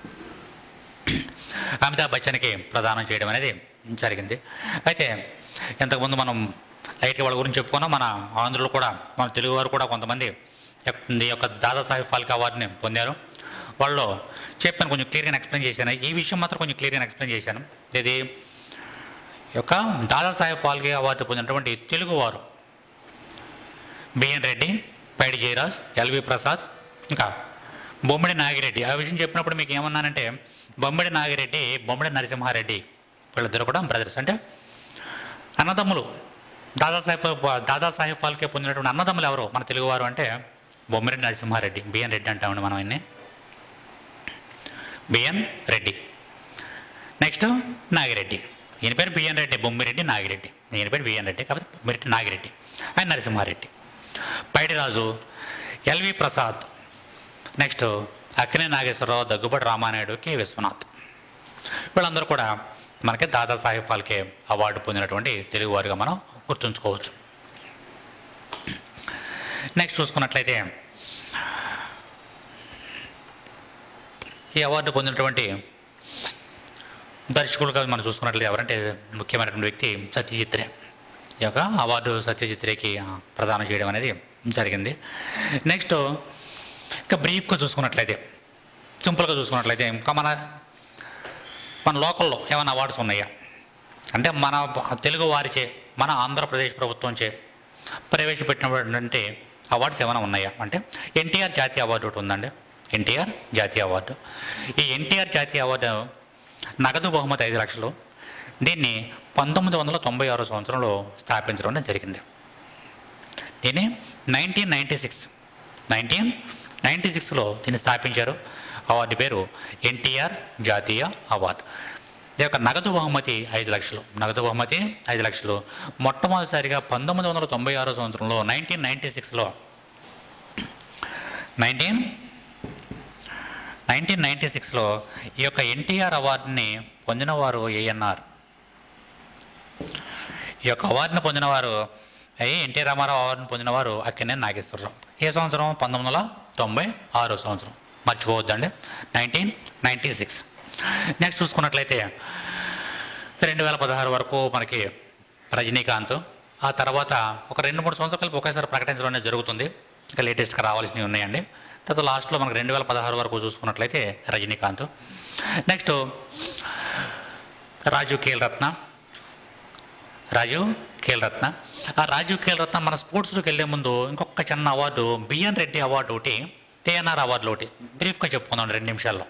అమితాబ్ బచ్చన్కి ప్రదానం చేయడం అనేది జరిగింది. అయితే ఇంతకుముందు మనం లైట్గా వాళ్ళ గురించి చెప్పుకున్నాం. మన ఆంధ్రులు కూడా, మన తెలుగు వారు కూడా కొంతమంది ఈ యొక్క దాదాసాహెబ్ ఫాల్కే అవార్డుని పొందారు. వాళ్ళు చెప్పాను, కొంచెం క్లియర్గా ఎక్స్ప్లెయిన్ చేశాను. ఈ విషయం మాత్రం కొంచెం క్లియర్గా ఎక్స్ప్లెయిన్ చేశాను. ఇది యొక్క దాదాసాహెబ్ ఫాల్కే అవార్డు పొందినటువంటి తెలుగువారు బిఎన్ రెడ్డి, పైడి జయరాజ్, ఎల్వి ప్రసాద్, ఇంకా బొమ్మిడి నాగిరెడ్డి. ఆ విషయం చెప్పినప్పుడు మీకు ఏమన్నానంటే బొమ్మిడి నాగిరెడ్డి, బొమ్మిడి నరసింహారెడ్డి వీళ్ళిద్దరు కూడా బ్రదర్స్, అంటే అన్నదమ్ములు. దాదాసాహెబ్ దాదాసాహెబ్ ఫాల్కే పొందినటువంటి అన్నదమ్ములు ఎవరు మన తెలుగువారు అంటే బొమ్మిరెడ్డి నరసింహారెడ్డి, బిఎన్ రెడ్డి అంటామండి మనం ఆయన్ని, బిఎన్ రెడ్డి. నెక్స్ట్ నాగిరెడ్డి, ఈయన పేరు బిఎన్ రెడ్డి, బొమ్మిరెడ్డి నాగిరెడ్డి. ఈయన పేరు బిఎన్ రెడ్డి కాబట్టి బొమ్మిరెడ్డి నాగిరెడ్డి, ఆయన Narasimhareddy. Paidiraju, L V Prasad, next Akkineni Nageswararao, Daggubati Ramanaidu, K Viswanath. వీళ్ళందరూ కూడా మనకి దాదాసాహెబ్ ఫాల్కే అవార్డు పొందినటువంటి తెలుగువారిగా మనం గుర్తుంచుకోవచ్చు. నెక్స్ట్ చూసుకున్నట్లయితే ఈ అవార్డు పొందినటువంటి దర్శకులుగా మనం చూసుకున్నట్లయితే ఎవరంటే ముఖ్యమైనటువంటి వ్యక్తి సత్యజిత్ రే. ఈ యొక్క అవార్డు సత్యజిత్ రేకి ప్రదానం చేయడం అనేది జరిగింది. నెక్స్ట్ ఇంకా బ్రీఫ్గా చూసుకున్నట్లయితే, సింపుల్గా చూసుకున్నట్లయితే ఇంకా మన మన లోకల్లో ఏమైనా అవార్డ్స్ ఉన్నాయా అంటే మన తెలుగు వారిచే మన ఆంధ్రప్రదేశ్ ప్రభుత్వంచే ప్రవేశపెట్టినటువంటి అవార్డ్స్ ఏమైనా ఉన్నాయా అంటే ఎన్టీఆర్ జాతీయ అవార్డు ఒకటి ఉందండి. ఎన్టీఆర్ జాతీయ అవార్డు. ఈ ఎన్టీఆర్ జాతీయ అవార్డు నగదు బహుమతి ఐదు లక్షలు. దీన్ని పంతొమ్మిది వందల తొంభై ఆరో సంవత్సరంలో స్థాపించడం జరిగింది. దీన్ని nineteen ninety six nineteen ninety సిక్స్లో దీన్ని స్థాపించారు. అవార్డు పేరు ఎన్టీఆర్ జాతీయ అవార్డు. ఈ యొక్క నగదు బహుమతి ఐదు లక్షలు నగదు బహుమతి ఐదు లక్షలు మొట్టమొదటిసారిగా పంతొమ్మిది వందల తొంభై ఆరో సంవత్సరంలో నైన్టీన్ నైంటీ సిక్స్లో నైన్టీన్ నైన్టీన్ నైంటీ సిక్స్లో ఈ యొక్క ఎన్టీఆర్ అవార్డుని పొందినవారు ఏఎన్ఆర్. ఈ యొక్క అవార్డుని పొందినవారు అయ్యి ఎన్టీ రామారావు అవార్డుని పొందినవారు అక్కినేని నాగేశ్వరరావు. ఏ సంవత్సరం? పంతొమ్మిది వందల తొంభై ఆరో సంవత్సరం. మర్చిపోవద్దండి, నైన్టీన్ నైంటీ సిక్స్. నెక్స్ట్ చూసుకున్నట్లయితే రెండు వేల పదహారు వరకు మనకి రజనీకాంత్. ఆ తర్వాత ఒక రెండు మూడు సంవత్సరాలు కలిపి ఒకేసారి ప్రకటించడం అనేది జరుగుతుంది. ఇంకా లేటెస్ట్గా రావాల్సినవి ఉన్నాయండి. తర్వాత లాస్ట్లో మనకు రెండు వేల పదహారు వరకు చూసుకున్నట్లయితే రజనీకాంత్. నెక్స్ట్ రాజు ఖేల్ రత్న రాజు ఖేల్ రత్న ఆ రాజు ఖేల్ రత్న మన స్పోర్ట్స్లోకి వెళ్ళే ముందు ఇంకొక చిన్న అవార్డు బిఎన్ రెడ్డి అవార్డు ఒకటి, టీఎన్ఆర్ అవార్డులు ఒకటి బ్రీఫ్గా చెప్పుకుందాం రెండు నిమిషాల్లో.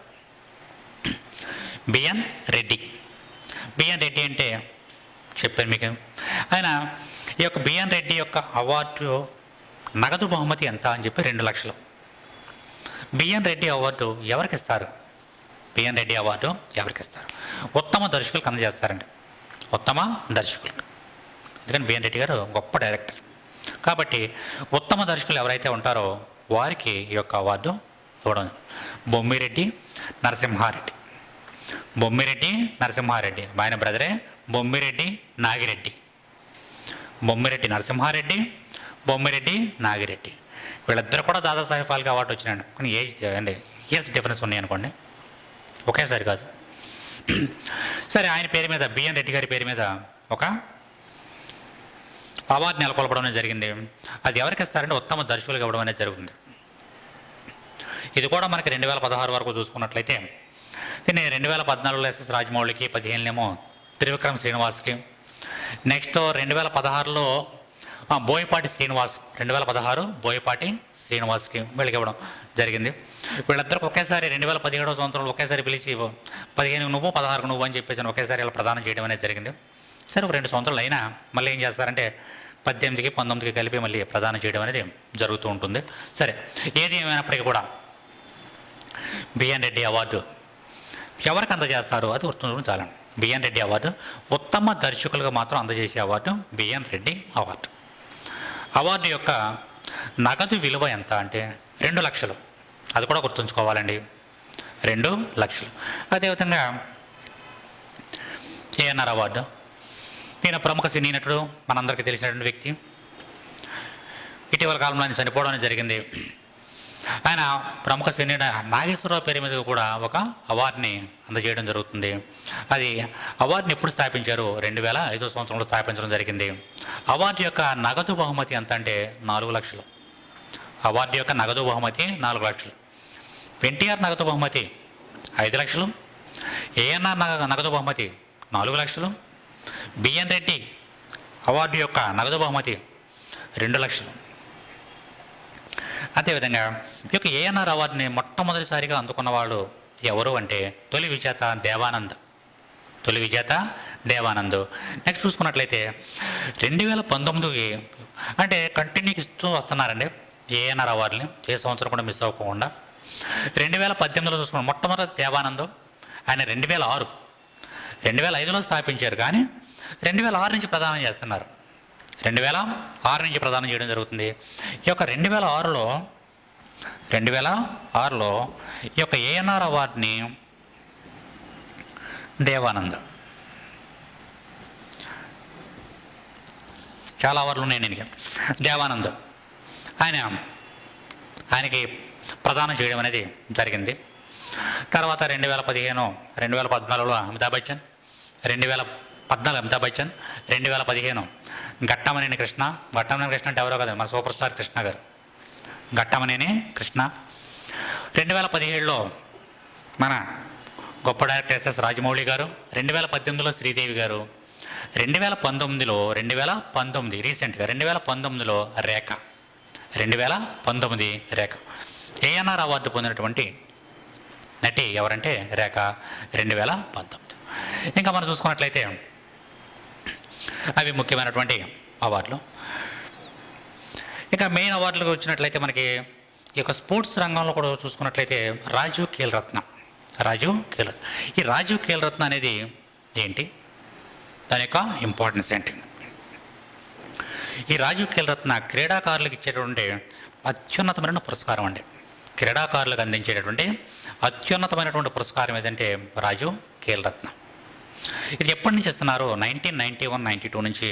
బిఎన్ రెడ్డి బిఎన్ రెడ్డి అంటే చెప్పాను మీకు. ఆయన ఈ యొక్క బిఎన్ రెడ్డి యొక్క అవార్డు నగదు బహుమతి ఎంత అని చెప్పి రెండు లక్షలు. బిఎన్ రెడ్డి అవార్డు ఎవరికి ఇస్తారు? బిఎన్ రెడ్డి అవార్డు ఎవరికి ఇస్తారు? ఉత్తమ దర్శకులకు అందజేస్తారండి. ఉత్తమ దర్శకులకు. ఎందుకంటే బిఎన్ రెడ్డి గారు గొప్ప డైరెక్టర్ కాబట్టి ఉత్తమ దర్శకులు ఎవరైతే ఉంటారో వారికి ఈ యొక్క అవార్డు ఇవ్వడం. బొమ్మిరెడ్డి నరసింహారెడ్డి బొమ్మిరెడ్డి నరసింహారెడ్డి ఆయన బ్రదరే బొమ్మిరెడ్డి నాగిరెడ్డి. బొమ్మిరెడ్డి నరసింహారెడ్డి, బొమ్మిరెడ్డి నాగిరెడ్డి వీళ్ళిద్దరు కూడా దాదాసాహెబ్ ఫాల్కే అవార్డు వచ్చినాడు. కానీ ఏజ్ అంటే ఇయర్స్ డిఫరెన్స్ ఉన్నాయి అనుకోండి, ఒకేసారి కాదు. సరే, ఆయన పేరు మీద బిఎన్ రెడ్డి గారి పేరు మీద ఒక అవార్డు నెలకొల్పడం అనేది జరిగింది. అది ఎవరికి ఇస్తారంటే ఉత్తమ దర్శకులకు ఇవ్వడం అనేది జరుగుతుంది. ఇది కూడా మనకి రెండు వేల పదహారు వరకు చూసుకున్నట్లయితే దీన్ని రెండు వేల పద్నాలుగులో ఎస్ఎస్ రాజమౌళికి, పదిహేనులేమో త్రివిక్రమ్ శ్రీనివాస్కి. నెక్స్ట్ రెండు వేల పదహారులో బోయపాటి శ్రీనివాస్ రెండు వేల పదహారు బోయపాటి శ్రీనివాస్కి వీళ్ళకి ఇవ్వడం జరిగింది. వీళ్ళిద్దరికి ఒకేసారి రెండు వేల పదిహేడవ సంవత్సరంలో ఒకేసారి పిలిచి పదిహేను నువ్వు పదహారుకు నువ్వు అని చెప్పేసి ఒకేసారి ఇలా ప్రదానం చేయడం అనేది జరిగింది. సరే, ఒక రెండు సంవత్సరాలు అయినా మళ్ళీ ఏం చేస్తారంటే పద్దెనిమిదికి పంతొమ్మిదికి కలిపి మళ్ళీ ప్రదానం చేయడం అనేది జరుగుతూ ఉంటుంది. సరే, ఏది ఏమైనప్పటికీ కూడా బిఎన్ రెడ్డి అవార్డు ఎవరికి అందజేస్తారు అది గుర్తుండడం చాలా. బిఎన్ రెడ్డి అవార్డు ఉత్తమ దర్శకులుగా మాత్రం అందజేసే award B N Reddy award. Award యొక్క నగదు విలువ ఎంత అంటే రెండు లక్షలు. అది కూడా గుర్తుంచుకోవాలండి, రెండు లక్షలు. అదేవిధంగా ఏఎన్ఆర్ అవార్డు. ఈయన ప్రముఖ సినీ నటుడు, మనందరికీ తెలిసినటువంటి వ్యక్తి. ఇటీవల కాలంలో ఆయన చనిపోవడం జరిగింది. ఆయన ప్రముఖ సినీ నాగేశ్వరరావు పేరు మీద కూడా ఒక అవార్డుని అందజేయడం జరుగుతుంది. అది అవార్డుని ఎప్పుడు స్థాపించారు? రెండు వేల ఐదో సంవత్సరంలో స్థాపించడం జరిగింది. అవార్డు యొక్క నగదు బహుమతి ఎంత అంటే నాలుగు లక్షలు. అవార్డు యొక్క నగదు బహుమతి నాలుగు లక్షలు. ఎన్టీఆర్ నగదు బహుమతి ఐదు లక్షలు. ఏఎన్ఆర్ నగదు బహుమతి నాలుగు లక్షలు. బిఎన్ రెడ్డి అవార్డు యొక్క నగదు బహుమతి రెండు లక్షలు. అదేవిధంగా ఈ యొక్క ఏఎన్ఆర్ అవార్డుని మొట్టమొదటిసారిగా అందుకున్నవాడు ఎవరు అంటే తొలి విజేత దేవానంద్. తొలి విజేత దేవానంద్. నెక్స్ట్ చూసుకున్నట్లయితే రెండు వేల పంతొమ్మిదికి అంటే కంటిన్యూ ఇస్తూ వస్తున్నారండి ఏఎన్ఆర్ అవార్డుని, ఏ సంవత్సరం కూడా మిస్ అవ్వకుండా. రెండు వేల పద్దెనిమిదిలో చూసుకున్న మొట్టమొదటి దేవానంద్. ఆయన రెండు వేల ఆరు రెండు వేల ఐదులో స్థాపించారు, కానీ రెండు వేల ఆరు నుంచి ప్రదానం చేస్తున్నారు. రెండు వేల ఆరు నుంచి ప్రదానం చేయడం జరుగుతుంది. ఈ యొక్క రెండు వేల ఆరులో రెండు వేల ఆరులో ఈ యొక్క ఏఎన్ఆర్ అవార్డుని దేవానంద్, చాలా అవార్డులు ఉన్నాయి నేను, దేవానంద్ ఆయన ఆయనకి ప్రదానం చేయడం అనేది జరిగింది. తర్వాత రెండు వేల పదిహేను రెండు వేల పద్నాలుగులో అమితాబ్ బచ్చన్, రెండు వేల పద్నాలుగు అమితాబ్ బచ్చన్, రెండు వేల పదిహేను ఘట్టమనేని కృష్ణ. ఘట్టమనేని కృష్ణ అంటే ఎవరో కదా, మన సూపర్ స్టార్ కృష్ణ గారు. ఘట్టమనేని కృష్ణ. రెండు వేల పదిహేడులో మన గొప్ప డైరెక్టర్ ఎస్ఎస్ రాజమౌళి గారు, రెండు వేల పద్దెనిమిదిలో శ్రీదేవి గారు, రెండు వేల పంతొమ్మిదిలో రెండు వేల పంతొమ్మిది రీసెంట్గా రెండు వేల పంతొమ్మిదిలో రేఖ, రెండు వేల పంతొమ్మిది రేఖ ఏఎన్ఆర్ అవార్డు పొందినటువంటి నటి ఎవరంటే రేఖ, రెండు వేల పంతొమ్మిది. ఇంకా మనం చూసుకున్నట్లయితే అవి ముఖ్యమైనటువంటి అవార్డులు. ఇంకా మెయిన్ అవార్డులకు వచ్చినట్లయితే మనకి ఈ యొక్క స్పోర్ట్స్ రంగంలో కూడా చూసుకున్నట్లయితే రాజీవ్ ఖేల్ రత్న, రాజీవ్ ఖేల్ ఈ రాజీవ్ ఖేల్ రత్న అనేది ఏంటి, దాని యొక్క ఇంపార్టెన్స్ ఏంటి? ఈ రాజీవ్ ఖేల్ రత్న క్రీడాకారులకు ఇచ్చేటువంటి అత్యున్నతమైన పురస్కారం అండి. క్రీడాకారులకు అందించేటటువంటి అత్యున్నతమైనటువంటి పురస్కారం ఏదంటే రాజీవ్ ఖేల్ రత్న. ఇది ఎప్పటి నుంచి ఇస్తున్నారు? Nineteen ninety one ninety two నుంచి.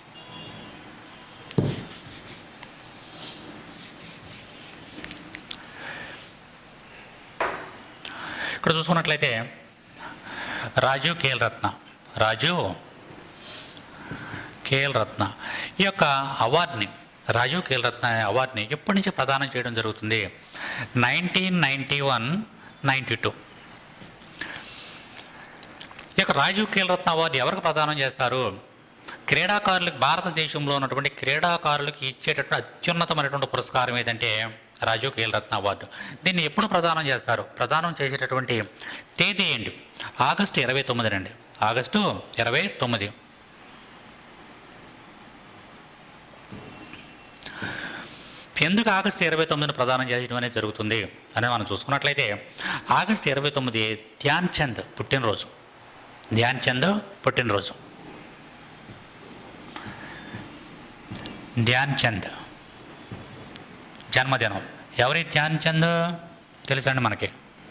ఇక్కడ చూసుకున్నట్లయితే రాజీవ్ ఖేల్ రత్న, రాజీవ్ ఖేల్ రత్న ఈ యొక్క అవార్డుని, రాజీవ్ ఖేల్ రత్న అవార్డుని ఎప్పటి నుంచి ప్రదానం చేయడం జరుగుతుంది? Nineteen ninety one ninety two. ఈ యొక్క రాజీవ్ ఖేల్ రత్న అవార్డు ఎవరికి ప్రదానం చేస్తారు? క్రీడాకారులకు, భారతదేశంలో ఉన్నటువంటి క్రీడాకారులకు ఇచ్చేటటువంటి అత్యున్నతమైనటువంటి పురస్కారం ఏదంటే రాజీవ్ ఖేల్ రత్న అవార్డు. దీన్ని ఎప్పుడు ప్రదానం చేస్తారు? ప్రదానం చేసేటటువంటి తేదీ ఏంటి? ఆగస్టు ఇరవై తొమ్మిది అండి, ఆగస్టు ఇరవై తొమ్మిది. ఎందుకు ఆగస్టు ఇరవై తొమ్మిదిని ప్రదానం చేయడం అనేది జరుగుతుంది అని మనం చూసుకున్నట్లయితే, ఆగస్టు ఇరవై తొమ్మిది ధ్యాన్ చంద్ పుట్టినరోజు. ధ్యాన్ చంద్ పుట్టినరోజు. ధ్యాన్ చంద్ జన్మదినం. ఎవరి ధ్యాన్ చంద్ తెలుసండి మనకి?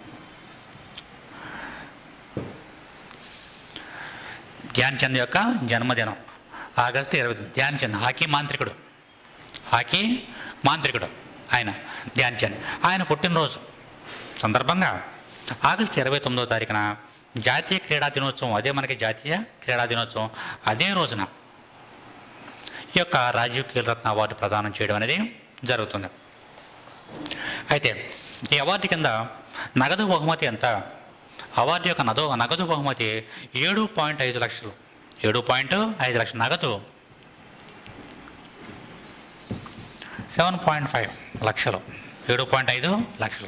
ధ్యాన్ చంద్ యొక్క జన్మదినం ఆగస్టు ఇరవై తొమ్మిది. ధ్యాన్ చంద్ హాకీ మాంత్రికుడు, హాకీ మాంత్రికుడు ఆయన ధ్యాన్ చంద్. ఆయన పుట్టినరోజు సందర్భంగా ఆగస్టు ఇరవై తొమ్మిదో తారీఖున జాతీయ క్రీడా దినోత్సవం, అదే మనకి జాతీయ క్రీడా దినోత్సవం, అదే రోజున ఈ యొక్క రాజీవ్ ఖేల్ రత్న అవార్డు ప్రదానం చేయడం అనేది జరుగుతుంది. అయితే ఈ అవార్డు కింద నగదు బహుమతి ఎంత? అవార్డు యొక్క నదో నగదు బహుమతి ఏడు పాయింట్ ఐదు లక్షలు ఏడు పాయింట్ ఐదు లక్షలు నగదు సెవెన్ పాయింట్ ఫైవ్ లక్షలు ఏడు పాయింట్ ఐదు లక్షలు.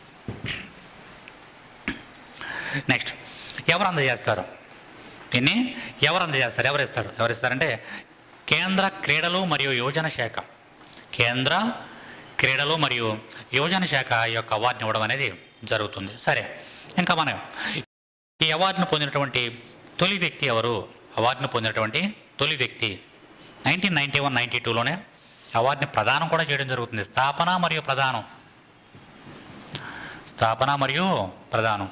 నెక్స్ట్ ఎవరు అందజేస్తారు దీన్ని? ఎవరు అందజేస్తారు? ఎవరు ఇస్తారు? ఎవరు ఇస్తారంటే కేంద్ర క్రీడలు మరియు యువజన శాఖ, కేంద్ర క్రీడలు మరియు యువజన శాఖ ఈ యొక్క అవార్డుని ఇవ్వడం అనేది జరుగుతుంది. సరే, ఇంకా మనం ఈ అవార్డును పొందినటువంటి తొలి వ్యక్తి ఎవరు? అవార్డును పొందినటువంటి తొలి వ్యక్తి నైన్టీన్ నైంటీ వన్ నైంటీ టూలోనే అవార్డుని ప్రదానం కూడా చేయడం జరుగుతుంది. స్థాపన మరియు ప్రదానం, స్థాపన మరియు ప్రదానం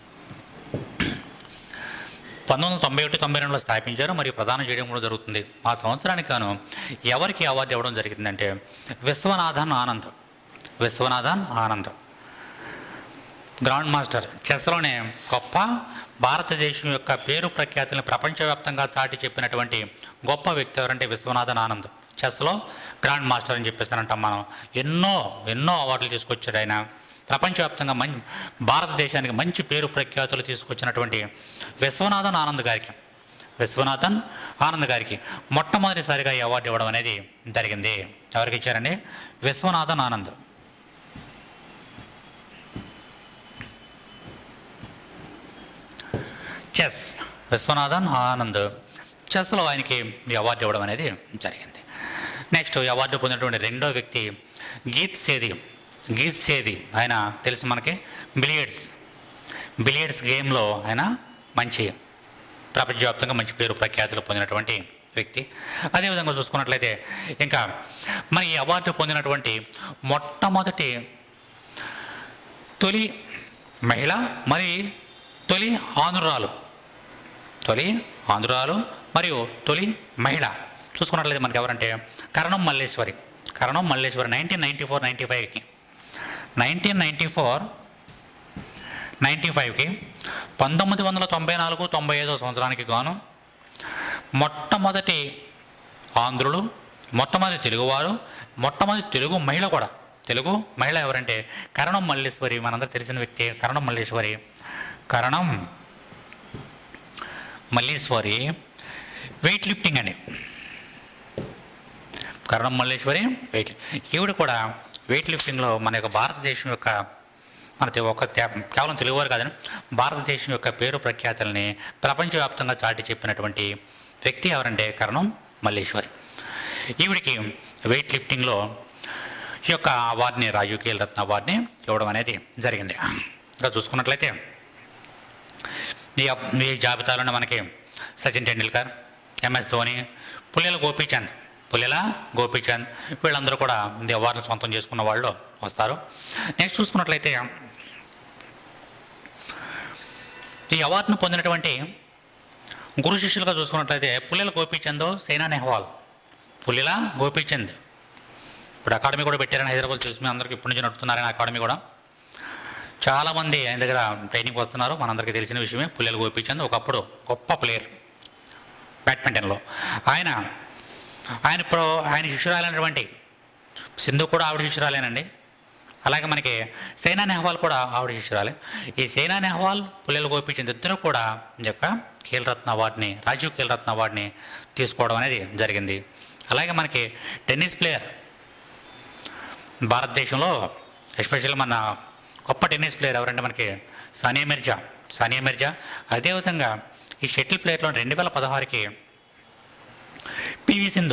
పంతొమ్మిది వందల తొంభై ఒకటి తొంభై రెండులో స్థాపించారు మరియు ప్రదానం చేయడం కూడా జరుగుతుంది. ఆ సంవత్సరానికి గాను ఎవరికి అవార్డు ఇవ్వడం జరిగిందంటే విశ్వనాథన్ ఆనంద్, విశ్వనాథన్ ఆనంద్ గ్రాండ్ మాస్టర్, చెస్లోనే గొప్ప, భారతదేశం యొక్క పేరు ప్రఖ్యాతులను ప్రపంచవ్యాప్తంగా చాటి చెప్పినటువంటి గొప్ప వ్యక్తి ఎవరంటే విశ్వనాథన్ ఆనంద్. చెస్లో గ్రాండ్ మాస్టర్ అని చెప్పేసానంటాం మనం. ఎన్నో ఎన్నో అవార్డులు తీసుకొచ్చాడు ఆయన. ప్రపంచవ్యాప్తంగా మంచి, భారతదేశానికి మంచి పేరు ప్రఖ్యాతులు తీసుకొచ్చినటువంటి విశ్వనాథన్ ఆనంద్ గారికి, విశ్వనాథన్ ఆనంద్ గారికి మొట్టమొదటిసారిగా ఈ అవార్డు ఇవ్వడం అనేది జరిగింది. ఎవరికి ఇచ్చారండి? విశ్వనాథన్ ఆనంద్. చెస్, విశ్వనాథన్ ఆనంద్ చెస్లో ఆయనకి ఈ అవార్డు ఇవ్వడం అనేది జరిగింది. నెక్స్ట్ ఈ అవార్డు పొందినటువంటి రెండో వ్యక్తి గీత్ సేది. గీత్ సేది ఆయన తెలుసు మనకి, బిలియర్డ్స్ బిలియర్డ్స్ గేమ్లో ఆయన మంచి, ప్రపంచవ్యాప్తంగా మంచి పేరు ప్రఖ్యాతులు పొందినటువంటి వ్యక్తి. అదేవిధంగా చూసుకున్నట్లయితే ఇంకా మన ఈ అవార్డు పొందినటువంటి మొట్టమొదటి తొలి మహిళ మరి తొలి ఆంధ్రురాలు, తొలి ఆంధ్రురాలు మరియు తొలి మహిళ చూసుకున్నట్లయితే మనకి ఎవరంటే Karnam Malleswari. Karnam Malleswari nineteen ninety four ninety ఫైవ్కి నైన్టీన్ నైంటీ ఫోర్ నైంటీ ఫైవ్కి పంతొమ్మిది వందల తొంభై నాలుగు తొంభై ఐదో సంవత్సరానికి గాను మొట్టమొదటి ఆంధ్రులు, మొట్టమొదటి తెలుగువారు, మొట్టమొదటి తెలుగు మహిళ కూడా. తెలుగు మహిళ ఎవరంటే కరణం మల్లేశ్వరి, మనందరూ తెలిసిన వ్యక్తి కరణం మల్లేశ్వరి. కరణం మల్లీశ్వరి వెయిట్ లిఫ్టింగ్ అండి. కరణం మల్లేశ్వరి వెయిట్ ఈవిడ కూడా వెయిట్ లిఫ్టింగ్లో మన యొక్క భారతదేశం యొక్క మన ఒక కేవలం తెలుగువారు కాదని భారతదేశం యొక్క పేరు ప్రఖ్యాతుల్ని ప్రపంచవ్యాప్తంగా చాటి చెప్పినటువంటి వ్యక్తి ఎవరంటే కరణం మల్లేశ్వరి. ఈవిడికి వెయిట్ లిఫ్టింగ్లో ఈ యొక్క అవార్డుని రాజీవ్ ఖేల్ రత్న అవార్డుని ఇవ్వడం అనేది జరిగింది. ఇంకా చూసుకున్నట్లయితే ఈ ఈ జాబితాలోనే మనకి సచిన్ టెండూల్కర్, ఎంఎస్ ధోని, పుల్లెల గోపీచంద్ పుల్లెల గోపీచంద్ వీళ్ళందరూ కూడా ఈ అవార్డును సొంతం చేసుకున్న వాళ్ళు వస్తారు. నెక్స్ట్ చూసుకున్నట్లయితే ఈ అవార్డును పొందినటువంటి గురు శిష్యులుగా చూసుకున్నట్లయితే పుల్లెల గోపీచంద్, సైనా నెహ్వాల్. పుల్లెల గోపీచంద్ ఇప్పుడు అకాడమీ కూడా పెట్టారని హైదరాబాద్ చూసి మీ అందరికీ ఇప్పటి నుంచి నడుపుతున్నారని అకాడమీ కూడా చాలామంది ఆయన దగ్గర ట్రైనింగ్ వస్తున్నారు. మనందరికీ తెలిసిన విషయమే. పుల్లెల గోపీచంద్ ఒకప్పుడు గొప్ప ప్లేయర్ బ్యాడ్మింటన్లో. ఆయన ఆయన ఇప్పుడు ఆయన శిష్యురాలైనటువంటి సింధు కూడా ఆవిడ శిష్యురాలేనండి. అలాగే మనకి సైనా నెహ్వాల్ కూడా ఆవిడ శిష్యురాలే. ఈ సైనా నెహ్వాల్, పుల్లెల గోపీచంద్ ఇద్దరు కూడా ఈ యొక్క ఖేల్ రత్న అవార్డుని రాజీవ్ ఖేల్ రత్న అవార్డుని తీసుకోవడం అనేది జరిగింది. అలాగే మనకి టెన్నిస్ ప్లేయర్ భారతదేశంలో ఎస్పెషల్లీ మన గొప్ప టెన్నిస్ ప్లేయర్ ఎవరంటే మనకి సానియా మిర్జా సానియా మిర్జా అదేవిధంగా ఈ షటిల్ ప్లేయర్లో రెండు వేల పదహారుకి పివి సింధు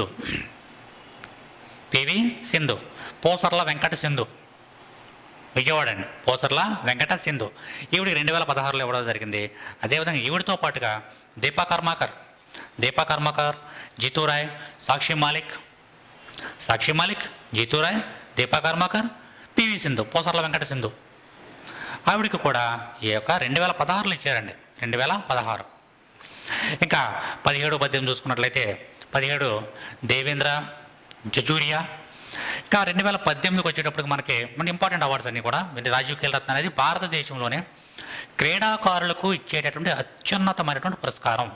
పివి సింధు పోసర్ల వెంకట సింధు విజయవాడ అండి. పోసర్ల వెంకట సింధు ఈవిడికి రెండు వేల పదహారులో ఇవ్వడం జరిగింది. అదేవిధంగా ఈవిడితో పాటుగా దీపా కర్మాకర్ దీపా కర్మాకర్ జీతూ రాయ్, సాక్షి మాలిక్ సాక్షి మాలిక్ జీతూ రాయ్, దీపా కర్మాకర్, పివి సింధు, పోసర్ల వెంకట సింధు ఆవిడికి కూడా ఈ యొక్క రెండు వేల పదహారులో ఇచ్చారండి. రెండు వేల పదహారు ఇంకా పదిహేడు పద్దెనిమిది చూసుకున్నట్లయితే పదిహేడు దేవేంద్ర జజూరియా. ఇంకా రెండు వేల పద్దెనిమిదికి వచ్చేటప్పటికి మనకి మన ఇంపార్టెంట్ అవార్డ్స్ అన్నీ కూడా రాజీవ్ ఖేల్ రత్న అనేది భారతదేశంలోనే క్రీడాకారులకు ఇచ్చేటటువంటి అత్యున్నతమైనటువంటి పురస్కారం.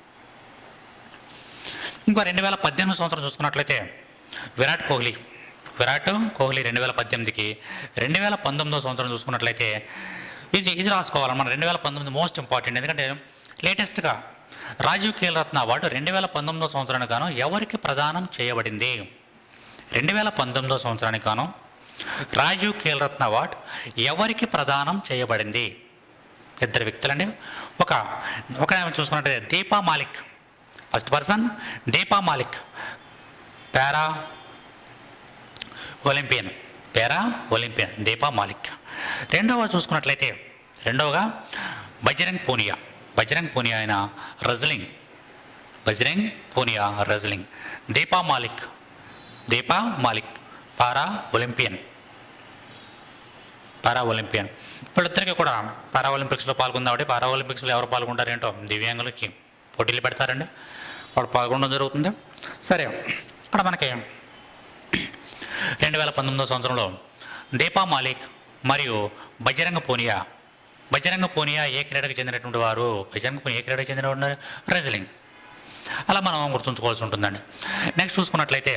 ఇంకా రెండు వేల పద్దెనిమిది సంవత్సరం చూసుకున్నట్లయితే విరాట్ కోహ్లీ విరాట్ కోహ్లీ రెండు వేల పద్దెనిమిదికి. రెండు వేల పంతొమ్మిదో సంవత్సరం చూసుకున్నట్లయితే ఇది ఇది రాసుకోవాలి మనం. రెండు వేల పంతొమ్మిది మోస్ట్ ఇంపార్టెంట్, ఎందుకంటే లేటెస్ట్గా రాజీవ్ ఖేల్ రత్న అవార్డు రెండు వేల పంతొమ్మిదో సంవత్సరానికి గాను ఎవరికి ప్రదానం చేయబడింది? రెండు వేల పంతొమ్మిదో సంవత్సరానికి గాను రాజీవ్ ఖేల్ రత్న అవార్డు ఎవరికి ప్రదానం చేయబడింది? ఇద్దరు వ్యక్తులండి. ఒక ఒక చూసుకున్నట్లయితే Deepa Malik, first person Deepa Malik, para Olympian para Olympian Deepa Malik. రెండవ చూసుకున్నట్లయితే రెండవగా బజరంగ్ పూనియా బజరంగ్ పూనియా ఆయన wrestling Bajrang Punia wrestling. Deepa Malik Deepa Malik para Olympian para Olympian. వీళ్ళిద్దరికీ కూడా పారా ఒలింపిక్స్లో పాల్గొందామంటే పారా ఒలింపిక్స్లో ఎవరు పాల్గొంటారు ఏంటో దివ్యాంగులకి పోటీలు పెడతారండి, వాళ్ళు పాల్గొనడం జరుగుతుంది. సరే, అక్కడ మనకి రెండు వేల పంతొమ్మిదో సంవత్సరంలో దీపా మాలిక్ మరియు బజరంగ పూనియా బజరంగ పూనియా ఏ క్రీడకు చెందినటువంటి వారు? బజరంగ పూనియా ఏ క్రీడకు చెందినవారు? రెజ్లింగ్. అలా మనం గుర్తుంచుకోవాల్సి ఉంటుందండి. నెక్స్ట్ చూసుకున్నట్లయితే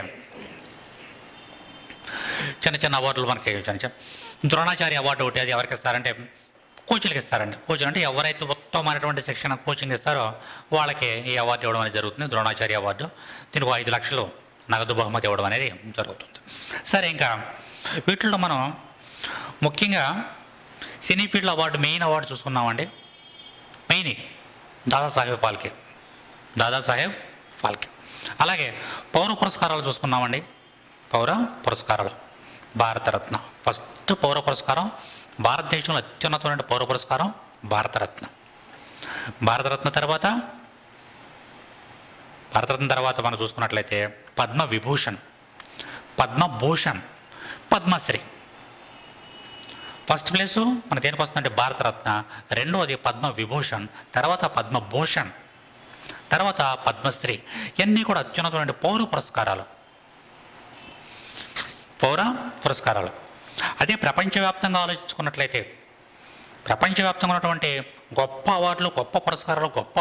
చిన్న చిన్న అవార్డులు మనకి చిన్న చిన్న ద్రోణాచార్య అవార్డు ఒకటి, అది ఎవరికి ఇస్తారంటే కోచ్లకి ఇస్తారండి. కోచ్లు అంటే ఎవరైతే ఉత్తమమైనటువంటి శిక్షణ కోచింగ్ ఇస్తారో వాళ్ళకి ఈ అవార్డు ఇవ్వడం అనేది జరుగుతుంది, ద్రోణాచార్య అవార్డు. దీనికి ఐదు లక్షలు నగదు బహుమతి ఇవ్వడం అనేది జరుగుతుంది. సరే, ఇంకా వీటిలో మనం ముఖ్యంగా cine field award main award చూసుకున్నామండి. మెయిన్ దాదాసాహెబ్ ఫాల్కే దాదాసాహెబ్ ఫాల్కే. అలాగే పౌర పురస్కారాలు చూసుకున్నామండి. పౌర పురస్కారాలు భారతరత్న, ఫస్ట్ పౌర పురస్కారం భారతదేశంలో అత్యున్నతమైన పౌర పురస్కారం భారతరత్న. భారతరత్న తర్వాత భారతరత్న తర్వాత మనం చూసుకున్నట్లయితే పద్మ విభూషణ్, పద్మభూషణ్, పద్మశ్రీ. ఫస్ట్ ప్లేసు మన దేనికి వస్తుందంటే భారతరత్న, రెండవది పద్మ విభూషణ్, తర్వాత పద్మభూషణ్, తర్వాత పద్మశ్రీ. ఇవన్నీ కూడా అత్యున్నతమైన పౌర పురస్కారాలు పౌర పురస్కారాలు. అదే ప్రపంచవ్యాప్తంగా ఆలోచించుకున్నట్లయితే ప్రపంచవ్యాప్తంగా ఉన్నటువంటి గొప్ప అవార్డులు, గొప్ప పురస్కారాలు, గొప్ప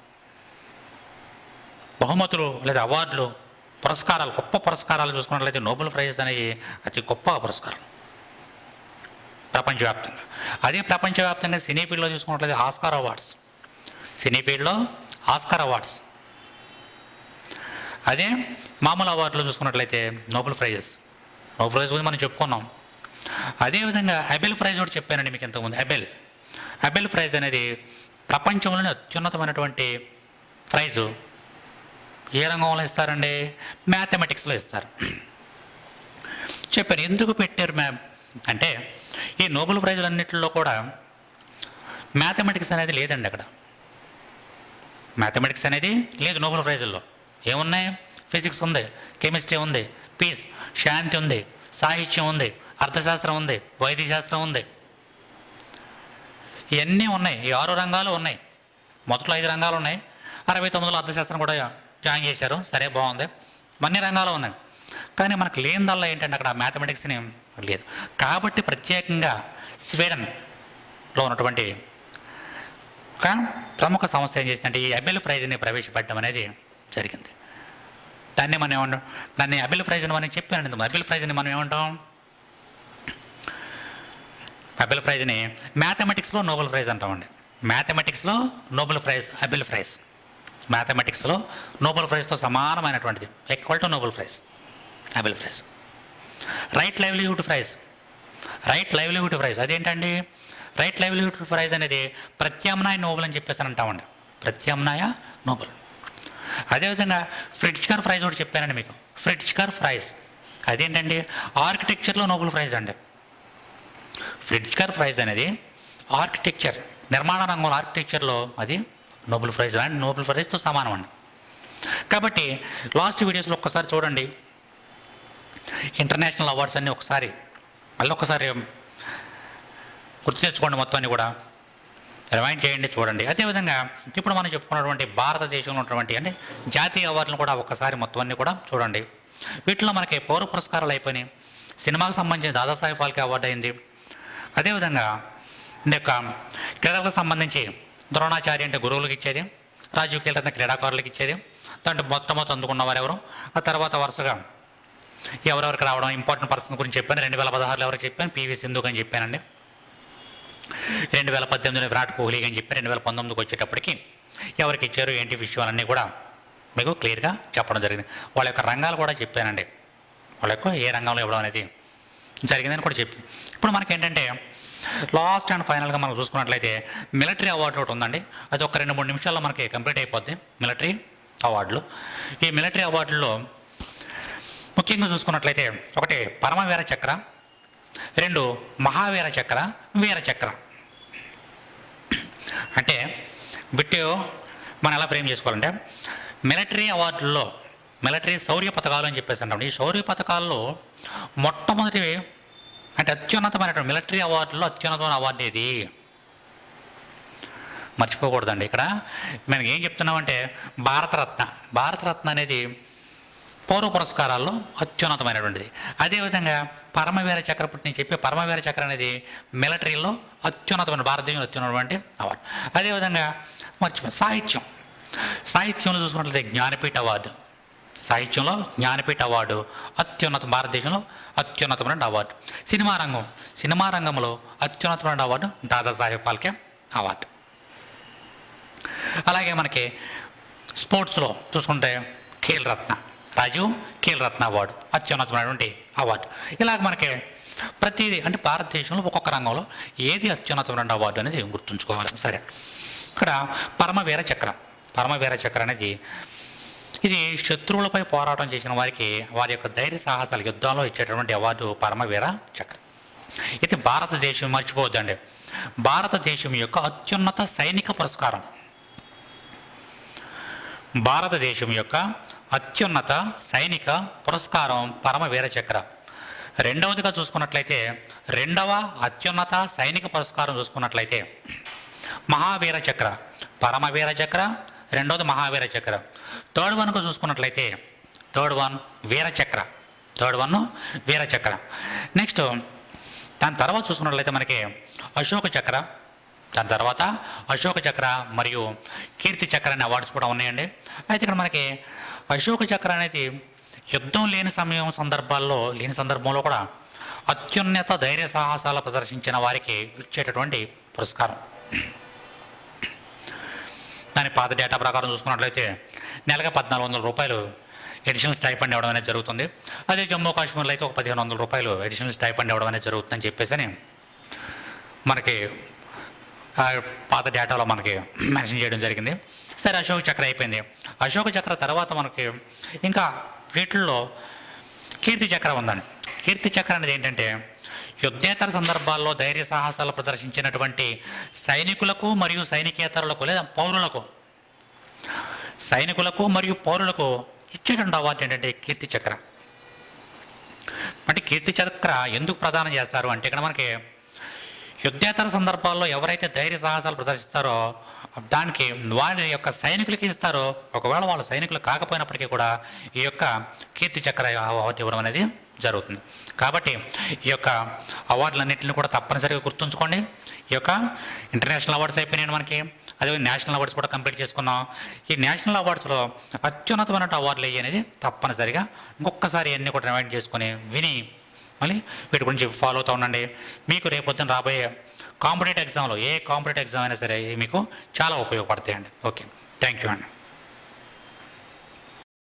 బహుమతులు లేదా అవార్డులు, పురస్కారాలు, గొప్ప పురస్కారాలు చూసుకున్నట్లయితే నోబెల్ ప్రైజెస్ అనేవి అతి గొప్ప పురస్కారం. ప్రపంచవ్యాప్తంగా. అదే ప్రపంచవ్యాప్తంగా సినీ ఫీల్డ్లో చూసుకున్నట్లయితే ఆస్కార్ అవార్డ్స్, సినీ ఫీల్డ్లో ఆస్కార్ అవార్డ్స్. అదే మామూలు అవార్డులో చూసుకున్నట్లయితే నోబెల్ ప్రైజెస్, నోబెల్ ప్రైజ్ గురించి మనం చెప్పుకున్నాం. అదేవిధంగా అబెల్ ప్రైజ్ కూడా చెప్పానండి మీకు ఇంతకుముందు. అబెల్ అబెల్ ప్రైజ్ అనేది ప్రపంచంలోనే అత్యున్నతమైనటువంటి ప్రైజు. ఏ రంగంలో ఇస్తారండి? మ్యాథమెటిక్స్లో ఇస్తారు. చెప్పాను ఎందుకు పెట్టారు మ్యామ్ అంటే, ఈ నోబెల్ ప్రైజులన్నింటిలో కూడా మ్యాథమెటిక్స్ అనేది లేదండి. అక్కడ మ్యాథమెటిక్స్ అనేది లేదు నోబెల్ ప్రైజుల్లో. ఏమున్నాయి? ఫిజిక్స్ ఉంది, కెమిస్ట్రీ ఉంది, పీస్ శాంతి ఉంది, సాహిత్యం ఉంది, అర్థశాస్త్రం ఉంది, వైద్య శాస్త్రం ఉంది. ఇవన్నీ ఉన్నాయి. ఈ ఆరు రంగాలు ఉన్నాయి. మొదట్లో ఐదు రంగాలు ఉన్నాయి. అరవై తొమ్మిదిలో అర్థశాస్త్రం కూడా జాయిన్ చేశారు. సరే, బాగుంది. అన్ని రంగాలు ఉన్నాయి. కానీ మనకు లేనిదల్లా ఏంటంటే అక్కడ మ్యాథమెటిక్స్ని లేదు. కాబట్టి ప్రత్యేకంగా స్వీడన్లో ఉన్నటువంటి ఒక ప్రముఖ సంస్థ ఏం చేసిందంటే ఈ అబెల్ ప్రైజ్ని ప్రవేశపెట్టడం అనేది జరిగింది. దాన్ని మనం ఏమంటాం? దాన్ని అబెల్ ప్రైజ్ అని మనం చెప్పాను. అబెల్ ప్రైజ్ని మనం ఏమంటాం? అబెల్ ప్రైజ్ని మ్యాథమెటిక్స్లో నోబెల్ ప్రైజ్ అంటామండి. మ్యాథమెటిక్స్లో నోబెల్ ప్రైజ్ అబెల్ ప్రైజ్. మ్యాథమెటిక్స్లో నోబెల్ ప్రైజ్తో సమానమైనటువంటిది, equal to Nobel prize, Abel prize. Right livelihood prize, right livelihood prize అదేంటండి? రైట్ లైవ్లీహుడ్ ప్రైజ్ అనేది ప్రత్యామ్నాయ నోబెల్ అని చెప్పేసి అని అంటామండి. ప్రత్యామ్నాయ నోబెల్. అదేవిధంగా ఫ్రిట్జ్కర్ ప్రైజ్ కూడా చెప్పానండి మీకు. ఫ్రిట్జ్కర్ ప్రైజ్ అదేంటండి? ఆర్కిటెక్చర్లో నోబెల్ ప్రైజ్ అండి. ఫ్రిట్జ్కర్ ప్రైజ్ అనేది ఆర్కిటెక్చర్, నిర్మాణ రంగంలో ఆర్కిటెక్చర్లో అది నోబెల్ ప్రైజ్ అండ్ నోబెల్ ప్రైజ్తో సమానం అండి. కాబట్టి లాస్ట్ వీడియోస్లో ఒక్కసారి చూడండి, ఇంటర్నేషనల్ అవార్డ్స్ అన్నీ ఒకసారి మళ్ళీ ఒకసారి గుర్తు తెచ్చుకోండి, మొత్తాన్ని కూడా రిమైండ్ చేయండి, చూడండి. అదేవిధంగా ఇప్పుడు మనం చెప్పుకున్నటువంటి భారతదేశంలో ఉన్నటువంటి అంటే జాతీయ అవార్డులను కూడా ఒకసారి మొత్తం అన్నీ కూడా చూడండి. వీటిలో మనకి పౌర పురస్కారాలు అయిపోయినాయి. సినిమాకు సంబంధించిన దాదాసాహెబ్ ఫాల్కే అవార్డు అయింది. అదేవిధంగా ఈ యొక్క క్రీడలకు సంబంధించి ద్రోణాచార్య అంటే గురువులకు ఇచ్చేది, రాజీవ్ ఖేల్ రత్న క్రీడాకారులకు ఇచ్చేది. దాంట్లో మొట్టమొదటి అందుకున్నవారు ఎవరు, ఆ తర్వాత వరుసగా ఎవరెవరికి రావడం, ఇంపార్టెంట్ పర్సన్ గురించి చెప్పాను. రెండు వేల పదహారులో ఎవరికి చెప్పాను? పివి సింధుకు అని చెప్పానండి. రెండు వేల పద్దెనిమిదిలో విరాట్ కోహ్లీ అని చెప్పి రెండు వేల పంతొమ్మిదికి వచ్చేటప్పటికి ఎవరికి ఇచ్చారు ఏంటి విషయాలన్నీ కూడా మీకు క్లియర్గా చెప్పడం జరిగింది. వాళ్ళ యొక్క రంగాలు కూడా చెప్పానండి, వాళ్ళ యొక్క ఏ రంగంలో ఇవ్వడం అనేది జరిగిందని కూడా చెప్పి. ఇప్పుడు మనకి ఏంటంటే లాస్ట్ అండ్ ఫైనల్గా మనం చూసుకున్నట్లయితే మిలిటరీ అవార్డు ఒకటి ఉందండి. అది ఒక రెండు మూడు నిమిషాల్లో మనకి కంప్లీట్ అయిపోద్ది. మిలిటరీ అవార్డులు, ఈ మిలిటరీ అవార్డుల్లో ముఖ్యంగా చూసుకున్నట్లయితే ఒకటి పరమవీర చక్ర, రెండు మహావీర చక్ర, వీర చక్ర. అంటే బిట్టు మనం ఎలా ఫ్రేమ్ చేసుకోవాలంటే మిలిటరీ అవార్డుల్లో మిలిటరీ శౌర్య పథకాలు అని చెప్పేసి అంటాం. ఈ శౌర్య పథకాల్లో మొట్టమొదటివి అంటే అత్యున్నతమైనటువంటి మిలిటరీ అవార్డుల్లో అత్యున్నతమైన అవార్డు ఏది మర్చిపోకూడదండి. ఇక్కడ మనం ఏం చెప్తున్నామంటే భారతరత్న, భారతరత్న అనేది పౌర పురస్కారాల్లో అత్యున్నతమైనటువంటిది. అదేవిధంగా పరమవీర చక్రపతి నేను చెప్పే పరమవీర చక్ర అనేది మిలిటరీలో అత్యున్నతమైన భారతదేశంలో అత్యున్నటువంటి అవార్డు. అదేవిధంగా మర్చిపో సాహిత్యం, సాహిత్యంలో చూసుకున్నట్లయితే జ్ఞానపీఠ అవార్డు, సాహిత్యంలో జ్ఞానపీఠ అవార్డు అత్యున్నత భారతదేశంలో అత్యున్నతమైన అవార్డు. సినిమా రంగం, సినిమా రంగంలో అత్యున్నతమైన అవార్డు దాదాసాహెబ్ ఫాల్కే అవార్డు. అలాగే మనకి స్పోర్ట్స్లో చూసుకుంటే ఖేల్ రత్న, రాజీవ్ ఖేల్ రత్న అవార్డు అత్యున్నతమైనటువంటి అవార్డు. ఇలాగ మనకి ప్రతిదీ అంటే భారతదేశంలో ఒక్కొక్క రంగంలో ఏది అత్యున్నతమైన అవార్డు అనేది గుర్తుంచుకోవాలి. సరే, ఇక్కడ పరమవీర చక్ర, పరమవీర చక్ర అనేది ఇది శత్రువులపై పోరాటం చేసిన వారికి వారి యొక్క ధైర్య సాహసాల యుద్ధాల్లో ఇచ్చేటటువంటి అవార్డు పరమవీర చక్ర. ఇది భారతదేశం మర్చిపోవద్దండి, భారతదేశం యొక్క అత్యున్నత సైనిక పురస్కారం, భారతదేశం యొక్క అత్యున్నత సైనిక పురస్కారం పరమవీర చక్ర. రెండవదిగా చూసుకున్నట్లయితే రెండవ అత్యున్నత సైనిక పురస్కారం చూసుకున్నట్లయితే మహావీర చక్ర, పరమవీర చక్ర, రెండవది మహావీర చక్ర. థర్డ్ వన్కు చూసుకున్నట్లయితే థర్డ్ వన్ వీర చక్ర, థర్డ్ వన్ వీర చక్ర. నెక్స్ట్ దాని తర్వాత చూసుకున్నట్లయితే మనకి అశోక చక్ర, దాని తర్వాత అశోక చక్ర మరియు కీర్తి చక్ర అనే అవార్డ్స్ కూడా ఉన్నాయండి. అయితే ఇక్కడ మనకి అశోక చక్ర అనేది యుద్ధం లేని సమయం సందర్భాల్లో లేని సందర్భంలో కూడా అత్యున్నత ధైర్య సాహసాలు ప్రదర్శించిన వారికి ఇచ్చేటటువంటి పురస్కారం. దాని పాత డేటా ప్రకారం చూసుకున్నట్లయితే నెలకి పద్నాలుగు వందల రూపాయలు ఎడిషనల్ స్టైఫండ్ ఇవ్వడం అనేది జరుగుతుంది. అదే జమ్మూ కాశ్మీర్లో అయితే ఒక పదిహేను వందల రూపాయలు ఎడిషనల్ స్టైఫండ్ ఇవ్వడం అనేది జరుగుతుందని చెప్పేసి అని మనకి పాత డేటాలో మనకి మెన్షన్ చేయడం జరిగింది. సరే, అశోక చక్ర అయిపోయింది. అశోక చక్ర తర్వాత మనకి ఇంకా వీటిల్లో కీర్తి చక్ర ఉందండి. కీర్తి చక్ర అనేది ఏంటంటే యుద్ధేతర సందర్భాల్లో ధైర్య సాహసాలు ప్రదర్శించినటువంటి సైనికులకు మరియు సైనికేతరులకు లేదా పౌరులకు సైనికులకు మరియు పౌరులకు ఇచ్చేటువంటి అవార్డు ఏంటంటే కీర్తి చక్ర. అంటే కీర్తి చక్ర ఎందుకు ప్రదానం చేస్తారు అంటే ఇక్కడ మనకి యుద్ధేతర సందర్భాల్లో ఎవరైతే ధైర్య సాహసాలు ప్రదర్శిస్తారో దానికి వారి యొక్క సైనికులకి ఇస్తారో, ఒకవేళ వాళ్ళ సైనికులు కాకపోయినప్పటికీ కూడా ఈ యొక్క కీర్తి చక్ర అవార్డు ఇవ్వడం అనేది జరుగుతుంది. కాబట్టి ఈ యొక్క అవార్డులన్నింటిని కూడా తప్పనిసరిగా గుర్తుంచుకోండి. ఈ యొక్క ఇంటర్నేషనల్ అవార్డ్స్ అయిపోయినాయి మనకి, అదే నేషనల్ అవార్డ్స్ కూడా కంప్లీట్ చేసుకున్నాం. ఈ నేషనల్ అవార్డ్స్లో అత్యున్నతమైన అవార్డులు అయ్యి అనేది తప్పనిసరిగా ఇంకొకసారి అన్నీ కూడా రిమైండ్ చేసుకొని విని మళ్ళీ వీటి గురించి ఫాలో అవుతూ ఉండండి. మీకు రేపొద్దున రాబోయే కాంపిటేటివ్ ఎగ్జామ్లో ఏ కాంపిటేటివ్ ఎగ్జామ్ అయినా సరే మీకు చాలా ఉపయోగపడతాయండి. ఓకే, థ్యాంక్ యూ అండి.